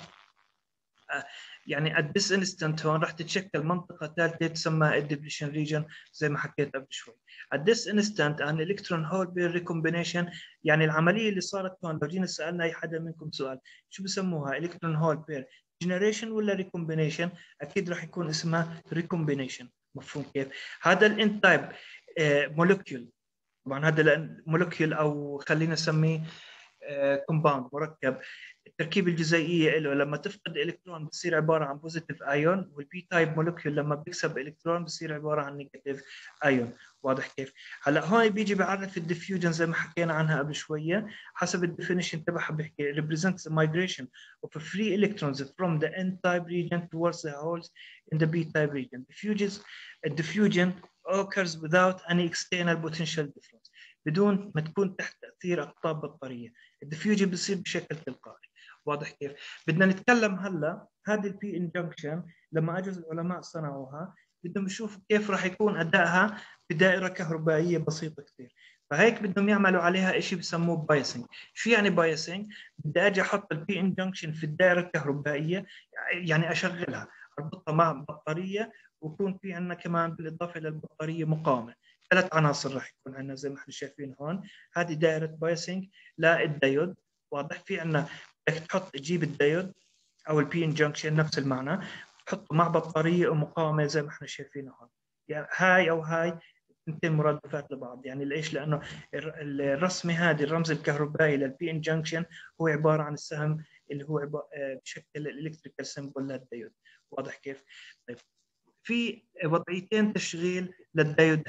يعني at this instant هون راح تتشكل منطقة ثالثة تسمى الديبليشن ريجن زي ما حكيت قبل شوي. at this instant an electron hole pair recombination، يعني العملية اللي صارت هون لو جينا سألنا أي حدا منكم سؤال شو بسموها electron hole pair generation ولا recombination، أكيد راح يكون اسمها recombination. مفهوم كيف؟ هذا الان تايب مولكيول، طبعا هذا المولكيول أو خلينا نسميه كومباوند مركب، التركيبه الجزيئيه له لما تفقد الكترون بتصير عباره عن بوزيتيف ايون، والبي تايب مولكيول لما بيكسب الكترون بصير عباره عن نيجاتيف ايون. واضح كيف؟ هلا هون بيجي بعرف الديفيوجن زي ما حكينا عنها قبل شويه حسب الديفينيشن تبعها، بحكي represents the migration of free electrons from the n type region towards the holes in the p type region. Diffusion diffusion occurs without any external potential difference، بدون ما تكون تحت تاثير اقطاب بطاريه. الديفيوجن بصير بشكل تلقائي. واضح كيف؟ بدنا نتكلم هلا هذه البي ان جنكشن لما اجوا العلماء صنعوها بدهم يشوفوا كيف راح يكون ادائها في دائره كهربائيه بسيطه كثير. فهيك بدهم يعملوا عليها شيء بسموه بايسنج. شو يعني بايسنج؟ بدي اجي احط البي ان جنكشن في الدائره الكهربائيه، يعني اشغلها اربطها مع بطاريه ويكون في عندنا كمان بالاضافه للبطاريه مقاومه. ثلاث عناصر راح يكون عندنا زي ما احنا شايفين هون. هذه دائره بايسنج للديود. واضح؟ في عندنا بدك تحط تجيب الديود او البي ان جنكشن نفس المعنى، تحطه مع بطاريه ومقاومه زي ما احنا شايفين هون. يعني هاي او هاي اثنتين مرادفات لبعض. يعني ليش؟ لانه الرسمه هذه الرمز الكهربائي للبي ان جنكشن هو عباره عن السهم اللي هو بشكل الالكتريكال سيمبل للديود. واضح كيف؟ طيب في وضعيتين تشغيل للديود هاي.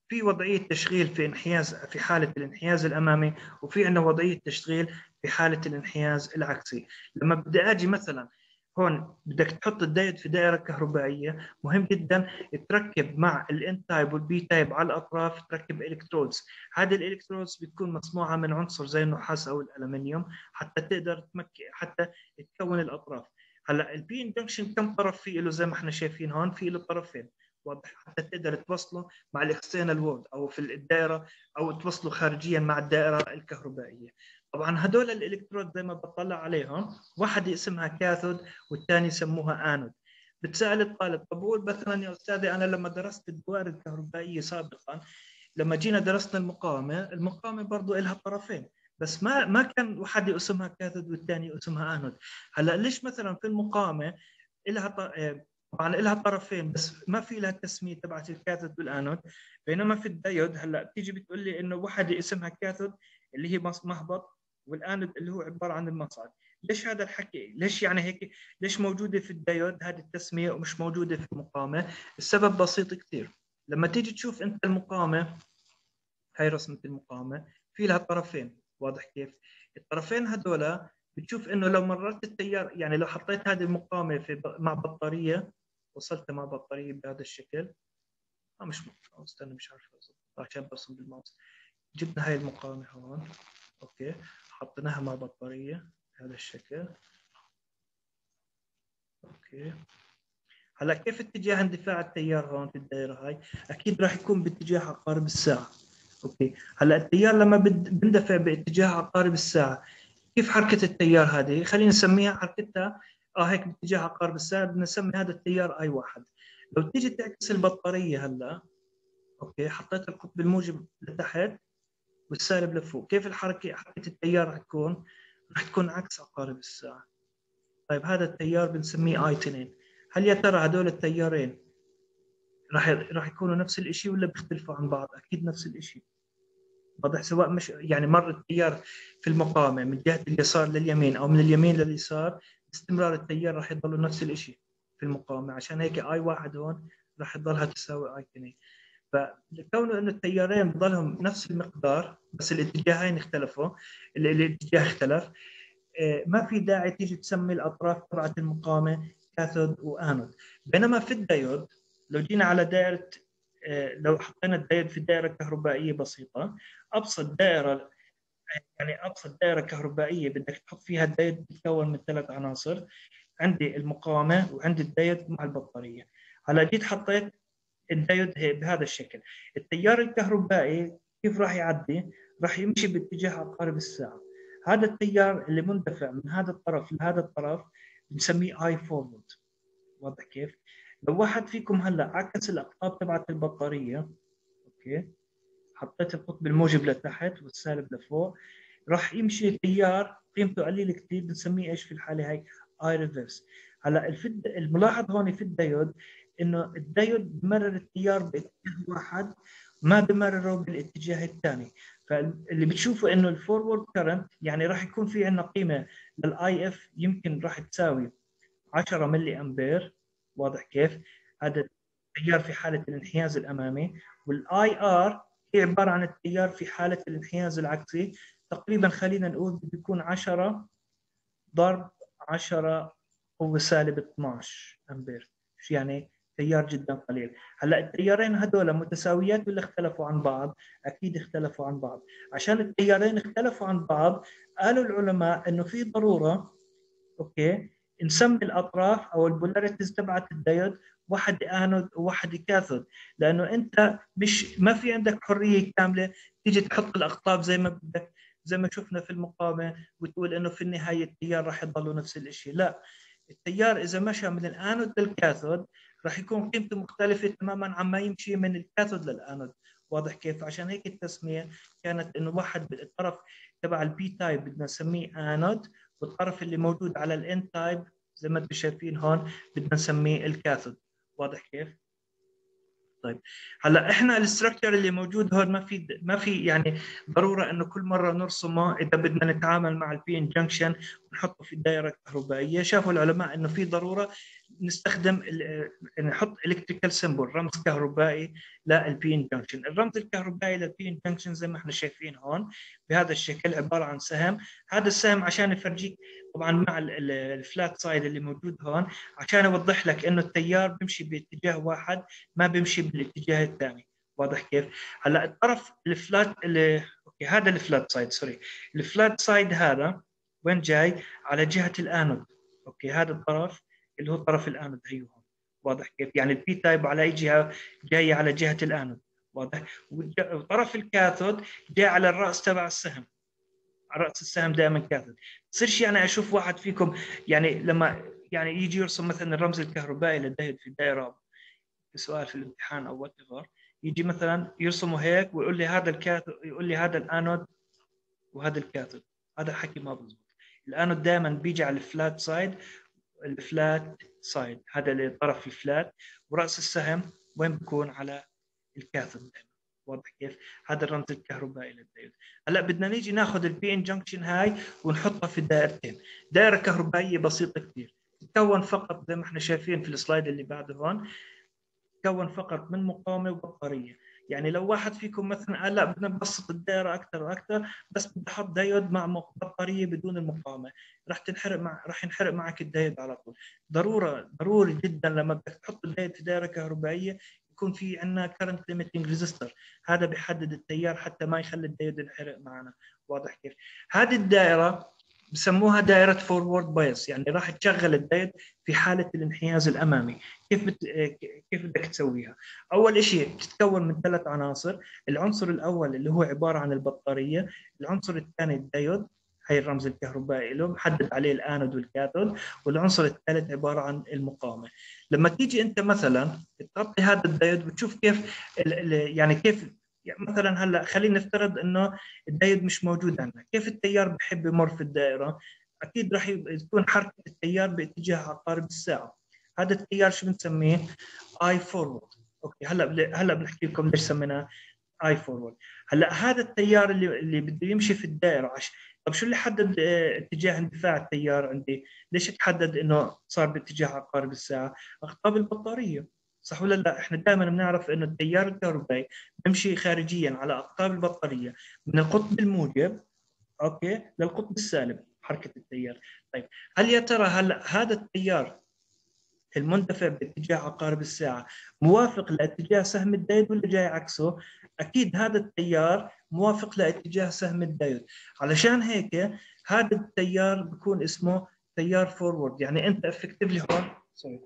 في وضعيه تشغيل في انحياز في حاله الانحياز الامامي، وفي عندنا وضعيه تشغيل في حاله الانحياز العكسي. لما بدي اجي مثلا هون بدك تحط الدايود في دائره كهربائيه، مهم جدا تركب مع الان تايب والبي تايب على الاطراف تركب الكترودز. هذه الالكترودز بتكون مصنوعه من عنصر زي النحاس او الالمنيوم حتى تقدر تمكن حتى تكون الاطراف. هلا البي ان جنكشن كم طرف فيه له؟ زي ما احنا شايفين هون في له طرفين واضح، حتى تقدر توصله مع الاكسترنال وورد او في الدائره، او توصله خارجيا مع الدائره الكهربائيه. طبعا هدول الالكترود زي ما بطلع عليهم، واحد اسمها كاثود والثاني يسموها انود. بتسال الطالب طب مثلا يا استاذي انا لما درست الدوائر الكهربائيه سابقا، لما جينا درسنا المقاومه، المقاومه برضه لها طرفين، بس ما ما كان واحد اسمها كاثود والثاني اسمها انود. هلا ليش مثلا في المقاومه لها طبعا لها طرفين بس ما في لها التسميه تبعت الكاثود والانود، بينما في الدايود هلا بتيجي بتقول لي انه واحده اسمها كاثود اللي هي مهبط، والانود اللي هو عباره عن المصعد. ليش هذا الحكي؟ ليش يعني هيك؟ ليش موجوده في الدايود هذه التسميه ومش موجوده في المقاومه؟ السبب بسيط كثير. لما تيجي تشوف انت المقاومه، هاي رسمه المقاومه في لها طرفين، واضح كيف؟ الطرفين هذول بتشوف انه لو مررت التيار، يعني لو حطيت هذه المقاومه في مع بطاريه، وصلت مع بطاريه بهذا الشكل، اه مش استنى مش عارف عشان برسم بالماوس. جبنا هاي المقاومه هون، اوكي، حطيناها مع بطاريه بهذا الشكل، اوكي. هلا كيف اتجاه اندفاع التيار هون في الدائره هاي؟ اكيد راح يكون باتجاه عقارب الساعه، اوكي. هلا التيار لما بندفع باتجاه عقارب الساعه، كيف حركه التيار هذه؟ خلينا نسميها حركتها اه هيك باتجاه عقارب الساعه، بدنا نسمي هذا التيار اي واحد. لو تيجي تعكس البطاريه هلا، اوكي، حطيت القطب الموجب لتحت والسالب لفوق، كيف الحركه حركه التيار رح تكون؟ رح تكون عكس عقارب الساعه. طيب هذا التيار بنسميه اي اثنين. هل يا ترى هدول التيارين راح راح يكونوا نفس الشيء ولا بيختلفوا عن بعض؟ اكيد نفس الشيء، واضح. سواء مش يعني مر التيار في المقاومه من جهه اليسار لليمين او من اليمين لليسار، استمرار التيار راح يضل نفس الشيء في المقاومه، عشان هيك اي واحد هون راح تضلها تساوي اي اثنين. فكونه انه التيارين ضلهم نفس المقدار بس الاتجاهين اختلفوا، الاتجاه اختلف، ما في داعي تيجي تسمي الاطراف تبعت المقاومه كاثود وانود. بينما في الدايود لو جينا على دائره، لو حطينا الدايود في دائره كهربائيه بسيطه، ابسط دائره يعني ابسط دائره كهربائيه بدك تحط فيها الدايود بتتكون من ثلاث عناصر. عندي المقاومه وعندي الدايود مع البطاريه. هلا جيت حطيت الدايود بهذا الشكل، التيار الكهربائي كيف راح يعدي؟ راح يمشي باتجاه عقارب الساعه. هذا التيار اللي مندفع من هذا الطرف لهذا الطرف بنسميه اي فورورد، واضح كيف؟ لو واحد فيكم هلا عكس الاقطاب تبعت البطاريه، اوكي، حطيت القطب الموجب لتحت والسالب لفوق، راح يمشي تيار قيمته قليله كثير بنسميه ايش في الحاله هاي؟ اي ريفرس. هلا الفد الملاحظ هون في الدايود انه الدايود بمرر التيار باتجاه واحد، ما بمرره بالاتجاه الثاني. فاللي بتشوفه انه الفورورد كرنت يعني راح يكون في عندنا قيمه للاي اف يمكن راح تساوي عشرة ملي امبير، واضح كيف؟ هذا التيار في حاله الانحياز الامامي. والاي ار هي عباره عن التيار في حاله الانحياز العكسي، تقريبا خلينا نقول بيكون عشرة ضرب عشرة قوه سالب اثنعش امبير، يعني تيار جدا قليل. هلا التيارين هذول متساويات ولا اختلفوا عن بعض؟ اكيد اختلفوا عن بعض. عشان التيارين اختلفوا عن بعض، قالوا العلماء انه في ضروره، اوكي، نسمي الاطراف او البولاريتيز تبعت الدايود واحد انود وواحد كاثود، لانه انت مش ما في عندك حريه كامله تيجي تحط الاقطاب زي ما بدك، زي ما شفنا في المقاومه وتقول انه في النهايه التيار راح يضل نفس الشيء. لا، التيار اذا مشى من الانود للكاثود راح يكون قيمته مختلفه تماما عما يمشي من الكاثود للانود، واضح كيف؟ عشان هيك التسميه كانت انه واحد بالطرف تبع البي تايب بدنا نسميه انود، والطرف اللي موجود على الان تايب زي ما انتم شايفين هون بدنا نسميه الكاثود، واضح كيف؟ طيب هلا احنا الاستراكشر اللي موجود هون ما في ما في يعني ضروره انه كل مره نرسمه اذا بدنا نتعامل مع البي ان جنكشن نحطه في الدائره الكهربائيه. شافوا العلماء انه في ضروره نستخدم نحط الكتريكال سيمبل، رمز كهربائي للبي ان جنكشن. الرمز الكهربائي للبي ان جنكشن زي ما احنا شايفين هون بهذا الشكل، عباره عن سهم. هذا السهم عشان يفرجيك طبعا مع الفلات سايد اللي موجود هون، عشان يوضح لك انه التيار بيمشي باتجاه واحد ما بيمشي بالاتجاه الثاني. واضح كيف؟ هلا الطرف الفلات اللي اوكي هذا الفلات سايد سوري الفلات سايد هذا وين جاي؟ على جهه الانود. اوكي هذا الطرف اللي هو طرف الانود ايوه. واضح كيف؟ يعني البي تايب على اي جهه؟ جاي على جهه الانود. واضح. وطرف الكاثود جاي على الراس تبع السهم، على راس السهم دائما كاثود. بصيرش يعني اشوف واحد فيكم يعني لما يعني يجي يرسم مثلا الرمز الكهربائي للدايود في الدائره في سؤال في الامتحان او وات ايفر، يجي مثلا يرسمه هيك ويقول لي هذا الكاثود، يقول لي هذا الانود وهذا الكاثود. هذا الحكي ما بزبط. الانود دائما بيجي على الفلات سايد، الفلات سايد هذا الطرف الفلات، وراس السهم وين بيكون؟ على الكاثود دائما. واضح كيف؟ هذا الرمز الكهربائي للدايود. هلا بدنا نيجي ناخذ البي ان جنكشن هاي ونحطها في دائرتين. دائره كهربائيه بسيطه كثير، تكون فقط زي ما احنا شايفين في السلايد اللي بعده هون، تكون فقط من مقاومه وبطاريه. يعني لو واحد فيكم مثلا قال لا بدنا نبسط الدائره اكثر واكثر، بس بدي احط دايود مع بطاريه بدون المقاومه، راح تنحرق مع راح ينحرق معك الدايود على طول. ضروره ضروري جدا لما بدك تحط الدايود في دائره كهربائيه يكون في عندنا كرنت ليميتنج ريزيستور، هذا بيحدد التيار حتى ما يخلي الدايود ينحرق معنا. واضح كيف؟ هذه الدائره بسموها دائرة فورورد بايس، يعني راح تشغل الدايود في حالة الانحياز الأمامي. كيف بت... كيف بدك تسويها؟ أول شيء بتتكون من ثلاث عناصر. العنصر الأول اللي هو عبارة عن البطارية، العنصر الثاني الدايود، هي الرمز الكهربائي له محدد عليه الانود والكاثود، والعنصر الثالث عباره عن المقاومه. لما تيجي انت مثلا تغطي هذا الدايود بتشوف كيف يعني كيف يعني مثلا هلا خلينا نفترض انه الدايود مش موجود عندنا، كيف التيار بحب يمر في الدائره؟ اكيد راح تكون حركه التيار باتجاه عقارب الساعه. هذا التيار شو بنسميه؟ اي فورورد. اوكي هلا هلا بنحكي لكم ليش سميناه اي فورورد. هلا هذا التيار اللي اللي بده يمشي في الدائره عش... طب شو اللي حدد اه اتجاه اندفاع التيار عندي؟ ليش تحدد انه صار باتجاه عقارب الساعه؟ اقطاب البطاريه. صح ولا لا؟ احنا دائما بنعرف انه التيار الكهربائي بيمشي خارجيا على اقطاب البطاريه من القطب الموجب اوكي للقطب السالب حركه التيار. طيب هل يا ترى هلا هذا التيار المندفع باتجاه عقارب الساعه موافق لاتجاه سهم الدايود ولا جاي عكسه؟ اكيد هذا التيار موافق لاتجاه سهم الدايود، علشان هيك هذا التيار بيكون اسمه تيار فورورد. يعني انت افكتفلي هون سوري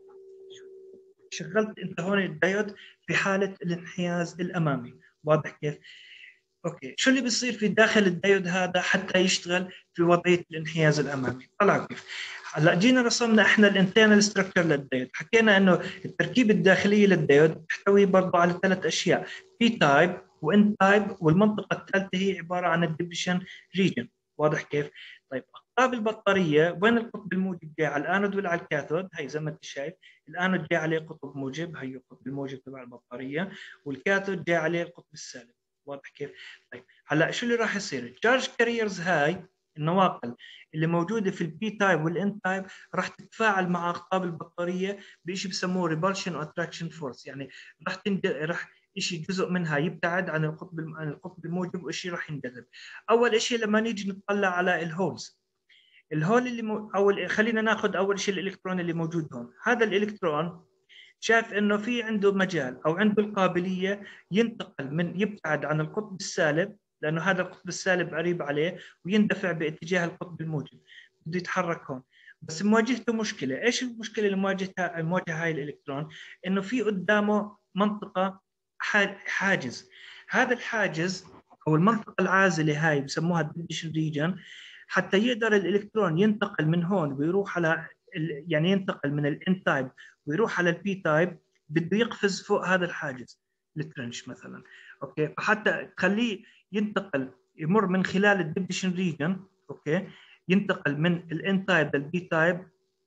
شغلت انت هون الدايود في حاله الانحياز الامامي. واضح كيف؟ اوكي شو اللي بيصير في داخل الدايود هذا حتى يشتغل في وضعيه الانحياز الامامي؟ طلع كيف؟ هلا جينا رسمنا احنا الانترنال ستراكشر للدايود، حكينا انه التركيبه الداخليه للدايود تحتوي برضه على ثلاث اشياء، بي تايب وان تايب، والمنطقه الثالثه هي عباره عن الديبليشن ريجن. واضح كيف؟ طيب اقطاب البطاريه وين القطب الموجب جاي على الانود ولا على الكاثود؟ هي زي ما انت شايف الانود جاي عليه قطب موجب، هي القطب الموجب تبع البطاريه، والكاثود جاي عليه القطب السالب. واضح كيف؟ طيب هلا شو اللي راح يصير؟ التشارج كاريرز هاي النواقل اللي موجوده في البي تايب والان تايب راح تتفاعل مع اقطاب البطاريه بشيء بسموه ريبالشن واتراكشن فورس، يعني راح تنج... راح شيء جزء منها يبتعد عن القطب عن القطب الموجب وشيء راح ينجذب. اول شيء لما نيجي نطلع على الهولز، الهول اللي مو... اول خلينا ناخذ اول شيء الالكترون اللي موجود هون. هذا الالكترون شاف انه في عنده مجال او عنده القابليه ينتقل من يبتعد عن القطب السالب، لانه هذا القطب السالب قريب عليه، ويندفع باتجاه القطب الموجب، بده يتحرك هون. بس مواجهته مشكله، ايش المشكله اللي مواجهتها مواجهه هاي الالكترون؟ انه في قدامه منطقه حاجز. هذا الحاجز او المنطقه العازله هاي بسموها الديبليشن ريجن، حتى يقدر الالكترون ينتقل من هون ويروح على يعني ينتقل من الان تايب ويروح على البي تايب، بده يقفز فوق هذا الحاجز الترنش مثلا. اوكي فحتى تخليه ينتقل يمر من خلال الديبليشن ريجن اوكي ينتقل من الان تايب للبي تايب،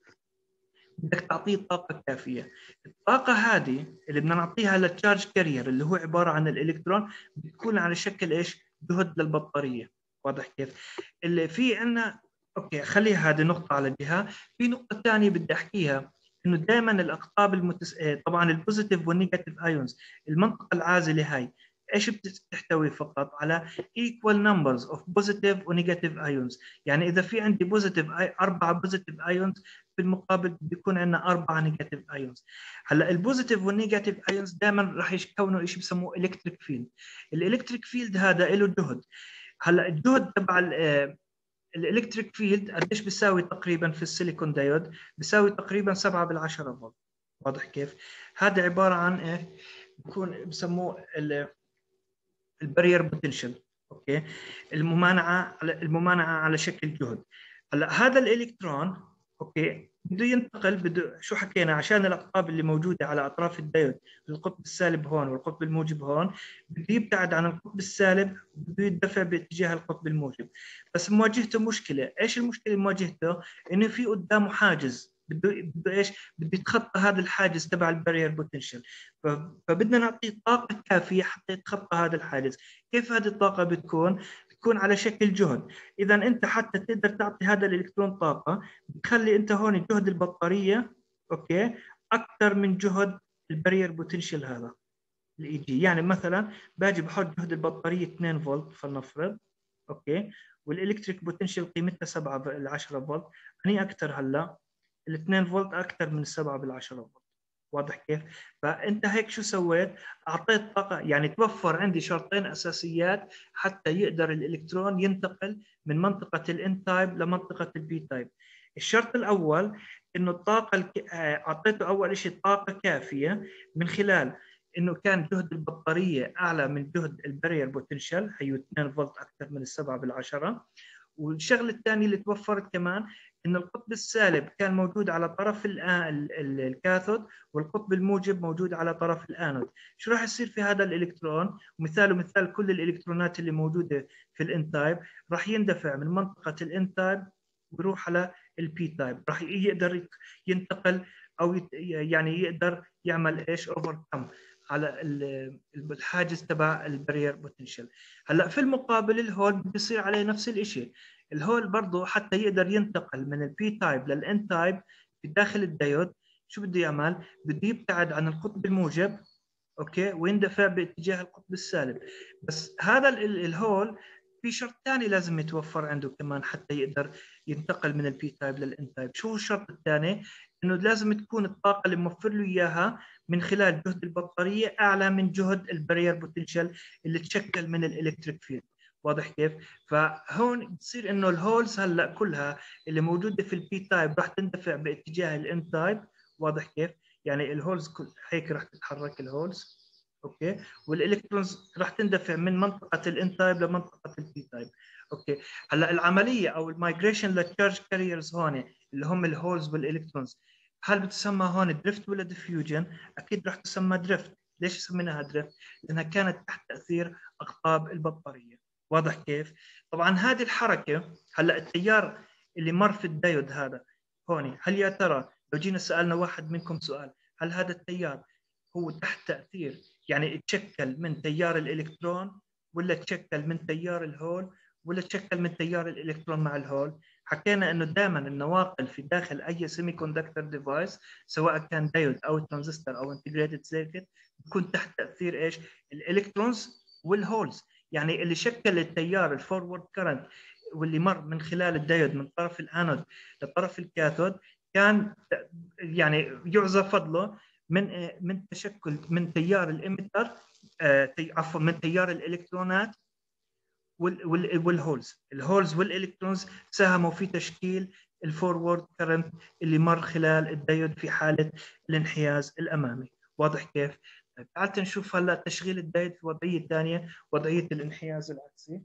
بدك تعطيه طاقه كافيه. الطاقه هذه اللي بدنا نعطيها للتشارج كارير اللي هو عباره عن الالكترون بتكون على شكل ايش؟ جهد للبطاريه. واضح كيف؟ اللي في عندنا اوكي خلي هذه نقطة على جهة. في نقطة ثانية بدي احكيها، انه دائما الاقطاب المتس... طبعا البوزيتيف والنيجاتيف ايونز، المنطقة العازلة هاي ايش بتحتوي فقط على equal numbers of positive و negative ions. يعني اذا في عندي بوزيتيف اربعة بوزيتيف ايونز، في المقابل بيكون عندنا اربعة نيجاتيف ايونز. هلا البوزيتيف والنيجاتيف ايونز دائما راح يكونوا شيء بسموه الكتريك فيلد. الالكتريك فيلد هذا له جهد. هلا الجهد تبع الالكتريك فيلد قديش بيساوي تقريبا في السيليكون دايود؟ بيساوي تقريبا سبعة بالعشرة فولت. واضح كيف؟ هذا عباره عن ايه؟ بيكون بسموه البارير بوتنشال. اوكي، الممانعه على الممانعه على شكل جهد. هلا هذا الالكترون اوكي بده ينتقل، بده شو حكينا، عشان الاقطاب اللي موجوده على اطراف الدايود، القطب السالب هون والقطب الموجب هون، بده يبتعد عن القطب السالب، بده يدفع باتجاه القطب الموجب. بس مواجهته مشكله. ايش المشكله اللي مواجهته؟ انه في قدامه حاجز، بده بده ايش؟ بده يتخطى هذا الحاجز تبع البارير بوتنشال. فبدنا نعطيه طاقه كافيه حتى يتخطى هذا الحاجز. كيف هذه الطاقه بتكون؟ بتكون على شكل جهد. اذا انت حتى تقدر تعطي هذا الالكترون طاقه، بتخلي انت هون جهد البطاريه اوكي اكثر من جهد البارير بوتنشال هذا الاي جي. يعني مثلا باجي بحط جهد البطاريه اثنين فولت فلنفرض اوكي، والالكتريك بوتنشال قيمتها سبعة بالعشرة فولت، اني اكثر هلا ال اثنين فولت اكثر من سبعة بالعشرة فولت. واضح كيف؟ فانت هيك شو سويت؟ اعطيت طاقه، يعني توفر عندي شرطين اساسيات حتى يقدر الالكترون ينتقل من منطقه الان تايب لمنطقه البي تايب. الشرط الاول انه الطاقه الك... اعطيته اول شيء طاقه كافيه من خلال انه كان جهد البطاريه اعلى من جهد البارير بوتنشال، هي اثنين فولت اكثر من السبعة بالعشرة. والشغله الثانيه اللي توفرت كمان ان القطب السالب كان موجود على طرف الكاثود، والقطب الموجب موجود على طرف الانود. شو راح يصير في هذا الالكترون؟ ومثاله مثال كل الالكترونات اللي موجوده في الان تايب، راح يندفع من منطقه الان تايب ويروح على البي تايب، راح يقدر ينتقل او يعني يقدر يعمل ايش؟ اوفر كم على الحاجز تبع البارير بوتنشال. هلا في المقابل الهول بيصير عليه نفس الشيء. الهول برضه حتى يقدر ينتقل من البي تايب للان تايب في داخل الديود، شو بده يعمل؟ بده يبتعد عن القطب الموجب اوكي ويندفع باتجاه القطب السالب. بس هذا الهول في شرط ثاني لازم يتوفر عنده كمان حتى يقدر ينتقل من البي تايب للان تايب. شو هو الشرط الثاني؟ انه لازم تكون الطاقه اللي موفر له اياها من خلال جهد البطاريه اعلى من جهد البارير بوتنشال اللي تشكل من الالكتريك فيلد. واضح كيف؟ فهون بتصير انه الهولز هلا كلها اللي موجوده في البي تايب راح تندفع باتجاه الان تايب. واضح كيف؟ يعني الهولز كل هيك راح تتحرك الهولز اوكي، والالكترونز راح تندفع من منطقه الان تايب لمنطقه البي تايب اوكي. هلا العمليه او المايجريشن للتشارج كاريرز هون اللي هم الهولز والالكترونز، هل بتسمى هون دريفت ولا ديفيوجن؟ اكيد راح تسمى دريفت. ليش سميناها دريفت؟ لانها كانت تحت تاثير اقطاب البطاريه. واضح كيف؟ طبعا هذه الحركه، هلا التيار اللي مر في الدايود هذا هون، هل يا ترى لو جينا سالنا واحد منكم سؤال، هل هذا التيار هو تحت تاثير، يعني تشكل من تيار الالكترون ولا تشكل من تيار الهول ولا تشكل من تيار الالكترون مع الهول؟ حكينا انه دائما النواقل في داخل اي سيمي كوندكتور ديفايس سواء كان دايود او ترانزستور او انتجريتد سيركت بيكون تحت تاثير ايش؟ الالكترونز والهولز. يعني اللي شكل التيار الفورورد كرنت واللي مر من خلال الدايود من طرف الانود لطرف الكاثود كان يعني يعزى فضله من من تشكل من تيار الاميتر عفوا من تيار الالكترونات والهولز. الهولز والالكترونز ساهموا في تشكيل الفورورد كرنت اللي مر خلال الدايود في حاله الانحياز الامامي. واضح كيف؟ تعال نشوف هلا تشغيل الدايود في وضعيه ثانيه، وضعيه الانحياز العكسي.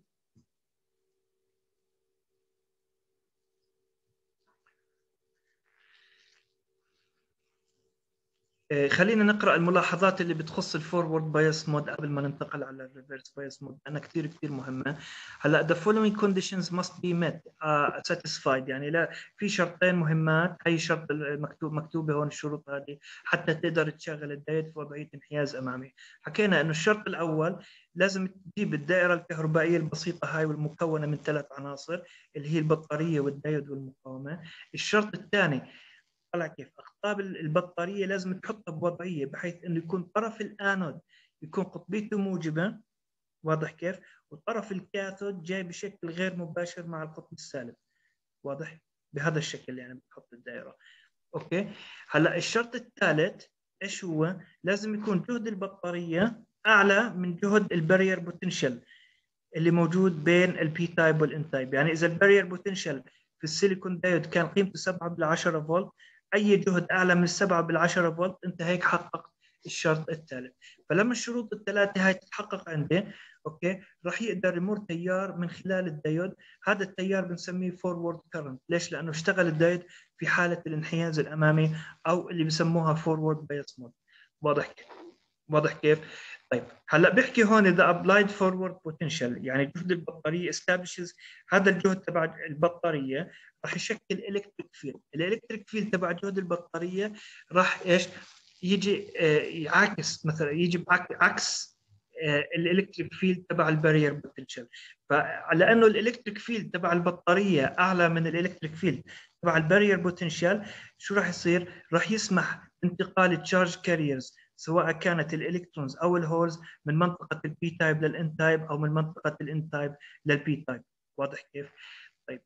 خلينا نقرأ الملاحظات اللي بتخص الفورورد بايس مود قبل ما ننتقل على الريفرس بايس مود، أنا كثير كثير مهمة. هلا the following conditions must be met uh, satisfied، يعني لا في شرطين مهمات، هي شرط مكتوب مكتوبة هون الشروط هذه حتى تقدر تشغل الدايود في وضعية انحياز أمامي. حكينا إنه الشرط الأول لازم تجيب الدائرة الكهربائية البسيطة هاي والمكونة من ثلاث عناصر اللي هي البطارية والدايود والمقاومة. الشرط الثاني طلع كيف اقطاب البطاريه لازم تحطها بوضعيه بحيث انه يكون طرف الانود يكون قطبيته موجبه، واضح كيف، وطرف الكاثود جاي بشكل غير مباشر مع القطب السالب، واضح بهذا الشكل يعني بتحط الدائره. اوكي، هلا الشرط الثالث ايش هو؟ لازم يكون جهد البطاريه اعلى من جهد البارير بوتنشال اللي موجود بين البي تايب والان تايب. يعني اذا البارير بوتنشال في السيليكون دايود كان قيمته سبعة بالعشرة فولت، اي جهد اعلى من سبعة بالعشرة فولت انت هيك حققت الشرط الثالث. فلما الشروط الثلاثه هاي تتحقق عندي، اوكي، راح يقدر يمر تيار من خلال الدايود. هذا التيار بنسميه فورورد كرنت. ليش؟ لانه اشتغل الدايود في حاله الانحياز الامامي او اللي بسموها فورورد بايس مود. واضح كيف؟ واضح كيف؟ طيب هلا بحكي هون the applied forward potential، يعني جهد البطاريه establishes، هذا الجهد تبع البطاريه راح يشكل الكتريك فيلد. الالكتريك فيلد تبع جهد البطاريه راح ايش؟ يجي آه يعاكس، مثلا يجي عكس آه الالكتريك فيلد تبع البارير بوتنشال. فلانه الالكتريك فيلد تبع البطاريه اعلى من الالكتريك فيلد تبع البارير بوتنشال، شو راح يصير؟ راح يسمح انتقال تشارج كاريرز سواء كانت الالكترونز او الهولز من منطقه البي تايب للان تايب او من منطقه الان تايب للبي تايب. واضح كيف؟ طيب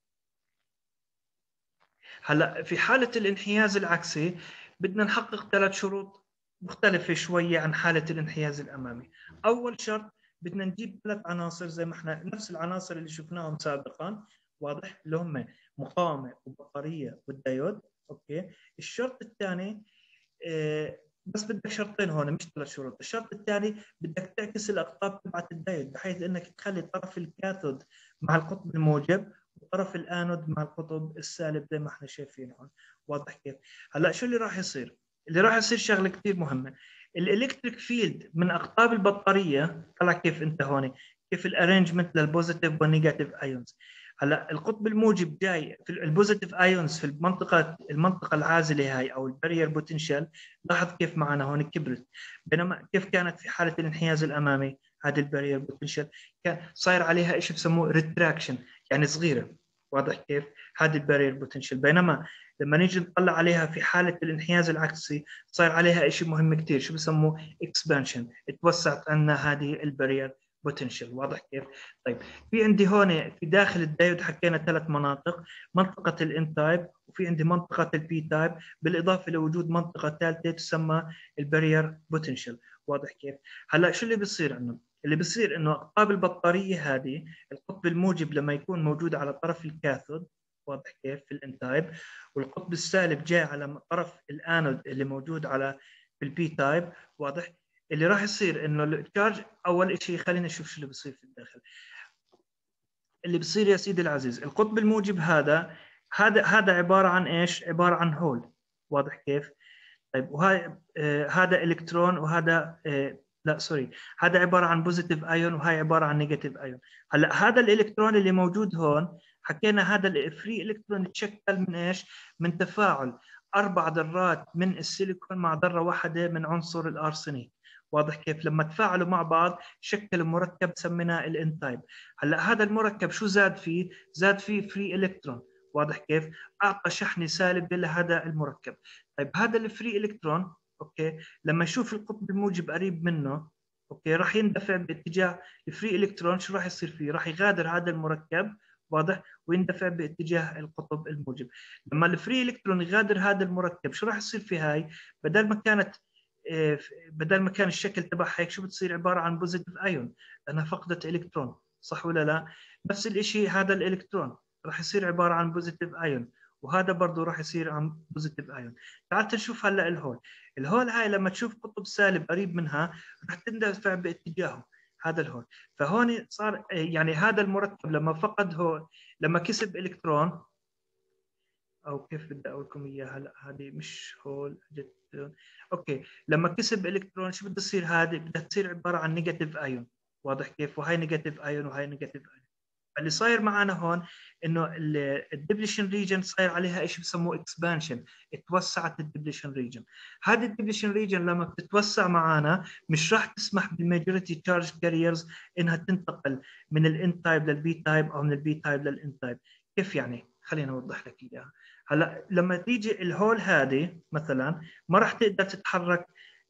هلا في حاله الانحياز العكسي بدنا نحقق ثلاث شروط مختلفه شويه عن حاله الانحياز الامامي. اول شرط بدنا نجيب ثلاث عناصر زي ما احنا نفس العناصر اللي شفناهم سابقا، واضح، اللي هم مقاومه وبطاريه والدايود. اوكي، الشرط الثاني آه بس بدك شرطين هون مش ثلاث شروط. الشرط الثاني بدك تعكس الاقطاب تبعت الدايود بحيث انك تخلي طرف الكاثود مع القطب الموجب وطرف الانود مع القطب السالب زي ما احنا شايفين هون. واضح كيف؟ هلا شو اللي راح يصير؟ اللي راح يصير شغله كثير مهمه، الالكتريك فيلد من اقطاب البطاريه طلع كيف انت هون، كيف الارينجمنت للبوزيتيف والنيجاتيف ايونز. هلا القطب الموجب جاي في البوزيتيف ايونز في المنطقه المنطقه العازله هاي او البارير بوتنشال، لاحظ كيف معنا هون كبرت، بينما كيف كانت في حاله الانحياز الامامي هذه البارير بوتنشال كان صاير عليها شيء بسموه ريتراكشن، يعني صغيره. واضح كيف؟ هذه البارير بوتنشال. بينما لما نيجي نطلع عليها في حاله الانحياز العكسي صار عليها شيء مهم كثير، شو بسموه اكسبانشن، توسعت عندنا هذه البارير بوتنشال. واضح كيف؟ طيب في عندي هون في داخل الدايود حكينا ثلاث مناطق، منطقه الان تايب وفي عندي منطقه البي تايب، بالاضافه لوجود منطقه ثالثه تسمى البارير بوتنشال. واضح كيف؟ هلا شو اللي بيصير عندنا؟ اللي بيصير انه اقطاب البطاريه هذه القطب الموجب لما يكون موجود على طرف الكاثود، واضح كيف، في الان تايب، والقطب السالب جاي على طرف الانود اللي موجود على في البي تايب. واضح؟ اللي راح يصير انه التشارج، اول شيء خلينا نشوف شو اللي بيصير في الداخل. اللي بصير يا سيدي العزيز، القطب الموجب هذا هذا هذا عباره عن ايش؟ عباره عن هول. واضح كيف؟ طيب وهاي آه هذا الكترون وهذا آه لا سوري، هذا عباره عن بوزيتيف ايون وهي عباره عن نيجاتيف ايون. هلا هذا الالكترون اللي موجود هون حكينا هذا الفري الكترون تشكل من ايش؟ من تفاعل اربع ذرات من السيليكون مع ذره واحده من عنصر الارسنيك. واضح كيف؟ لما تفاعلوا مع بعض شكل مركب سميناه الان تايب. هلا هذا المركب شو زاد فيه؟ زاد فيه فري الكترون. واضح كيف؟ اعطى شحنه سالبه لهذا المركب. طيب هذا الفري الكترون، اوكي، لما يشوف القطب الموجب قريب منه، اوكي، راح يندفع باتجاه الفري الكترون. شو راح يصير فيه؟ راح يغادر هذا المركب، واضح، ويندفع باتجاه القطب الموجب. لما الفري الكترون يغادر هذا المركب شو راح يصير في هاي؟ بدل ما كانت بدل ما كان الشكل تبعها هيك، شو بتصير؟ عباره عن بوزيتيف ايون لانها فقدت الكترون، صح ولا لا؟ نفس الشيء هذا الالكترون راح يصير عباره عن بوزيتيف ايون، وهذا برضه راح يصير عن بوزيتيف ايون. تعال نشوف هلا الهول. الهول هاي لما تشوف قطب سالب قريب منها راح تندفع باتجاهه، هذا الهول. فهون صار يعني هذا المركب لما فقد هول، لما كسب الكترون، او كيف بدي اقول لكم اياها، هلا هذه مش هول، جت اوكي لما كسب الكترون شو بده يصير؟ هذه بدها تصير عباره عن نيجاتيف ايون، واضح كيف؟ وهي نيجاتيف ايون وهي نيجاتيف ايون. اللي صاير معنا هون انه الدبليشن ريجن صاير عليها شيء بسموه اكسبانشن، اتوسعت الدبليشن ريجن. هذه الدبليشن ريجن لما بتتوسع معنا مش راح تسمح بالماجوريتي تشارج كاريرز انها تنتقل من الان تايب للبي تايب او من البي تايب للان تايب. كيف يعني؟ خلينا اوضح لك اياها. هلا لما تيجي الهول هذه مثلا ما راح تقدر تتحرك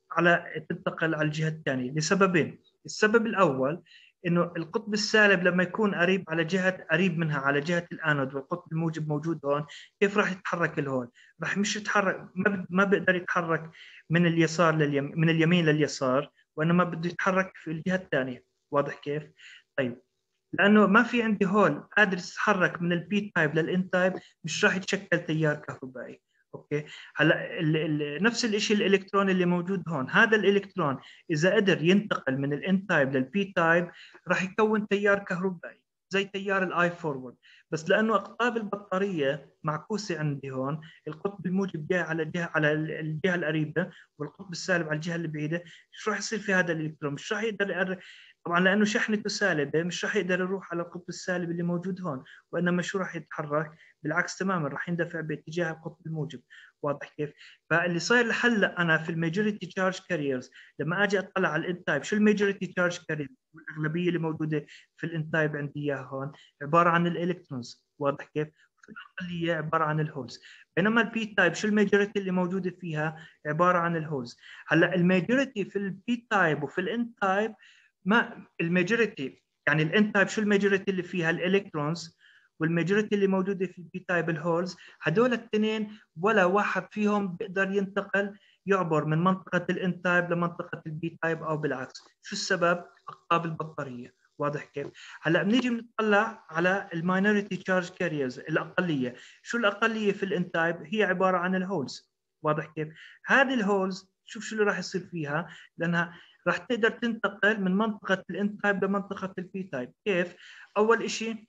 على تنتقل على الجهه الثانيه لسببين. السبب الاول انه القطب السالب لما يكون قريب على جهه قريب منها على جهه الانود والقطب الموجب موجود هون، كيف راح يتحرك الهول؟ راح مش يتحرك، ما ما بيقدر يتحرك من اليسار لليمين، من اليمين لليسار، وانما بده يتحرك في الجهه الثانيه، واضح كيف؟ طيب لانه ما في عندي هول قادر يتحرك من البي تايب للان تايب، مش راح يتشكل تيار كهربائي. اوكي هلا ال ال نفس الشيء الالكترون اللي موجود هون، هذا الالكترون اذا قدر ينتقل من الان تايب للبي تايب راح يكون تيار كهربائي زي تيار الاي فورورد، بس لانه اقطاب البطاريه معكوسه عندي هون، القطب الموجب جاي على الجهه على الجهه القريبه والقطب السالب على الجهه البعيده، شو راح يصير في هذا الالكترون؟ مش راح يقدر، طبعا لانه شحنته سالبه مش راح يقدر يروح على القطب السالب اللي موجود هون، وانما شو راح يتحرك؟ بالعكس تماما، راح يندفع باتجاه القطب الموجب، واضح كيف؟ فاللي صاير هلا انا في الميجوريتي تشارج كاريرز لما اجي اطلع على الان تايب، شو الميجوريتي تشارج كاريرز؟ والاغلبيه اللي موجوده في الان تايب عندي اياها هون عباره عن الالكترونز، واضح كيف؟ الاقليه عباره عن الهولز. بينما البي تايب شو الميجوريتي اللي موجوده فيها؟ عباره عن الهولز. هلا الميجوريتي في البي تايب وفي الان تايب، ما الماجوريتي يعني الان تايب شو الماجوريتي اللي فيها؟ الالكترونز، والماجوريتي اللي موجوده في البي تايب الهولز. هدول الاثنين ولا واحد فيهم بيقدر ينتقل يعبر من منطقه الان تايب لمنطقه البي تايب او بالعكس. شو السبب؟ اقطاب البطاريه، واضح كيف؟ هلا بنيجي بنطلع على الماينورتي تشارج كاريرز، الاقليه. شو الاقليه في الان تايب؟ هي عباره عن الهولز، واضح كيف؟ هذه الهولز شوف شو اللي راح يصير فيها، لانها راح تقدر تنتقل من منطقة الان تايب لمنطقة البي تايب. كيف؟ أول شيء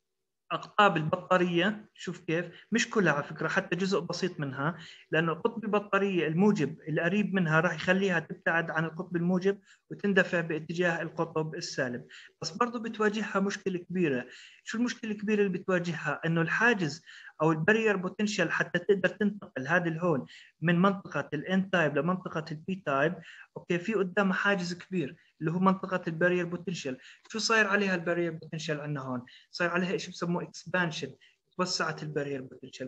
اقطاب البطاريه، شوف كيف؟ مش كلها على فكره، حتى جزء بسيط منها، لانه قطب البطاريه الموجب القريب منها راح يخليها تبتعد عن القطب الموجب وتندفع باتجاه القطب السالب، بس برضه بتواجهها مشكله كبيره. شو المشكله الكبيره اللي بتواجهها؟ انه الحاجز او البارير بوتنشال حتى تقدر تنتقل هذه الهول من منطقه الان تايب لمنطقه البي تايب، اوكي في قدامها حاجز كبير اللي هو منطقه البارير بوتنشال. شو صاير عليها البارير بوتنشال عندنا هون؟ صار عليها شيء بسموه اكسبانشن، توسعت البارير بوتنشال،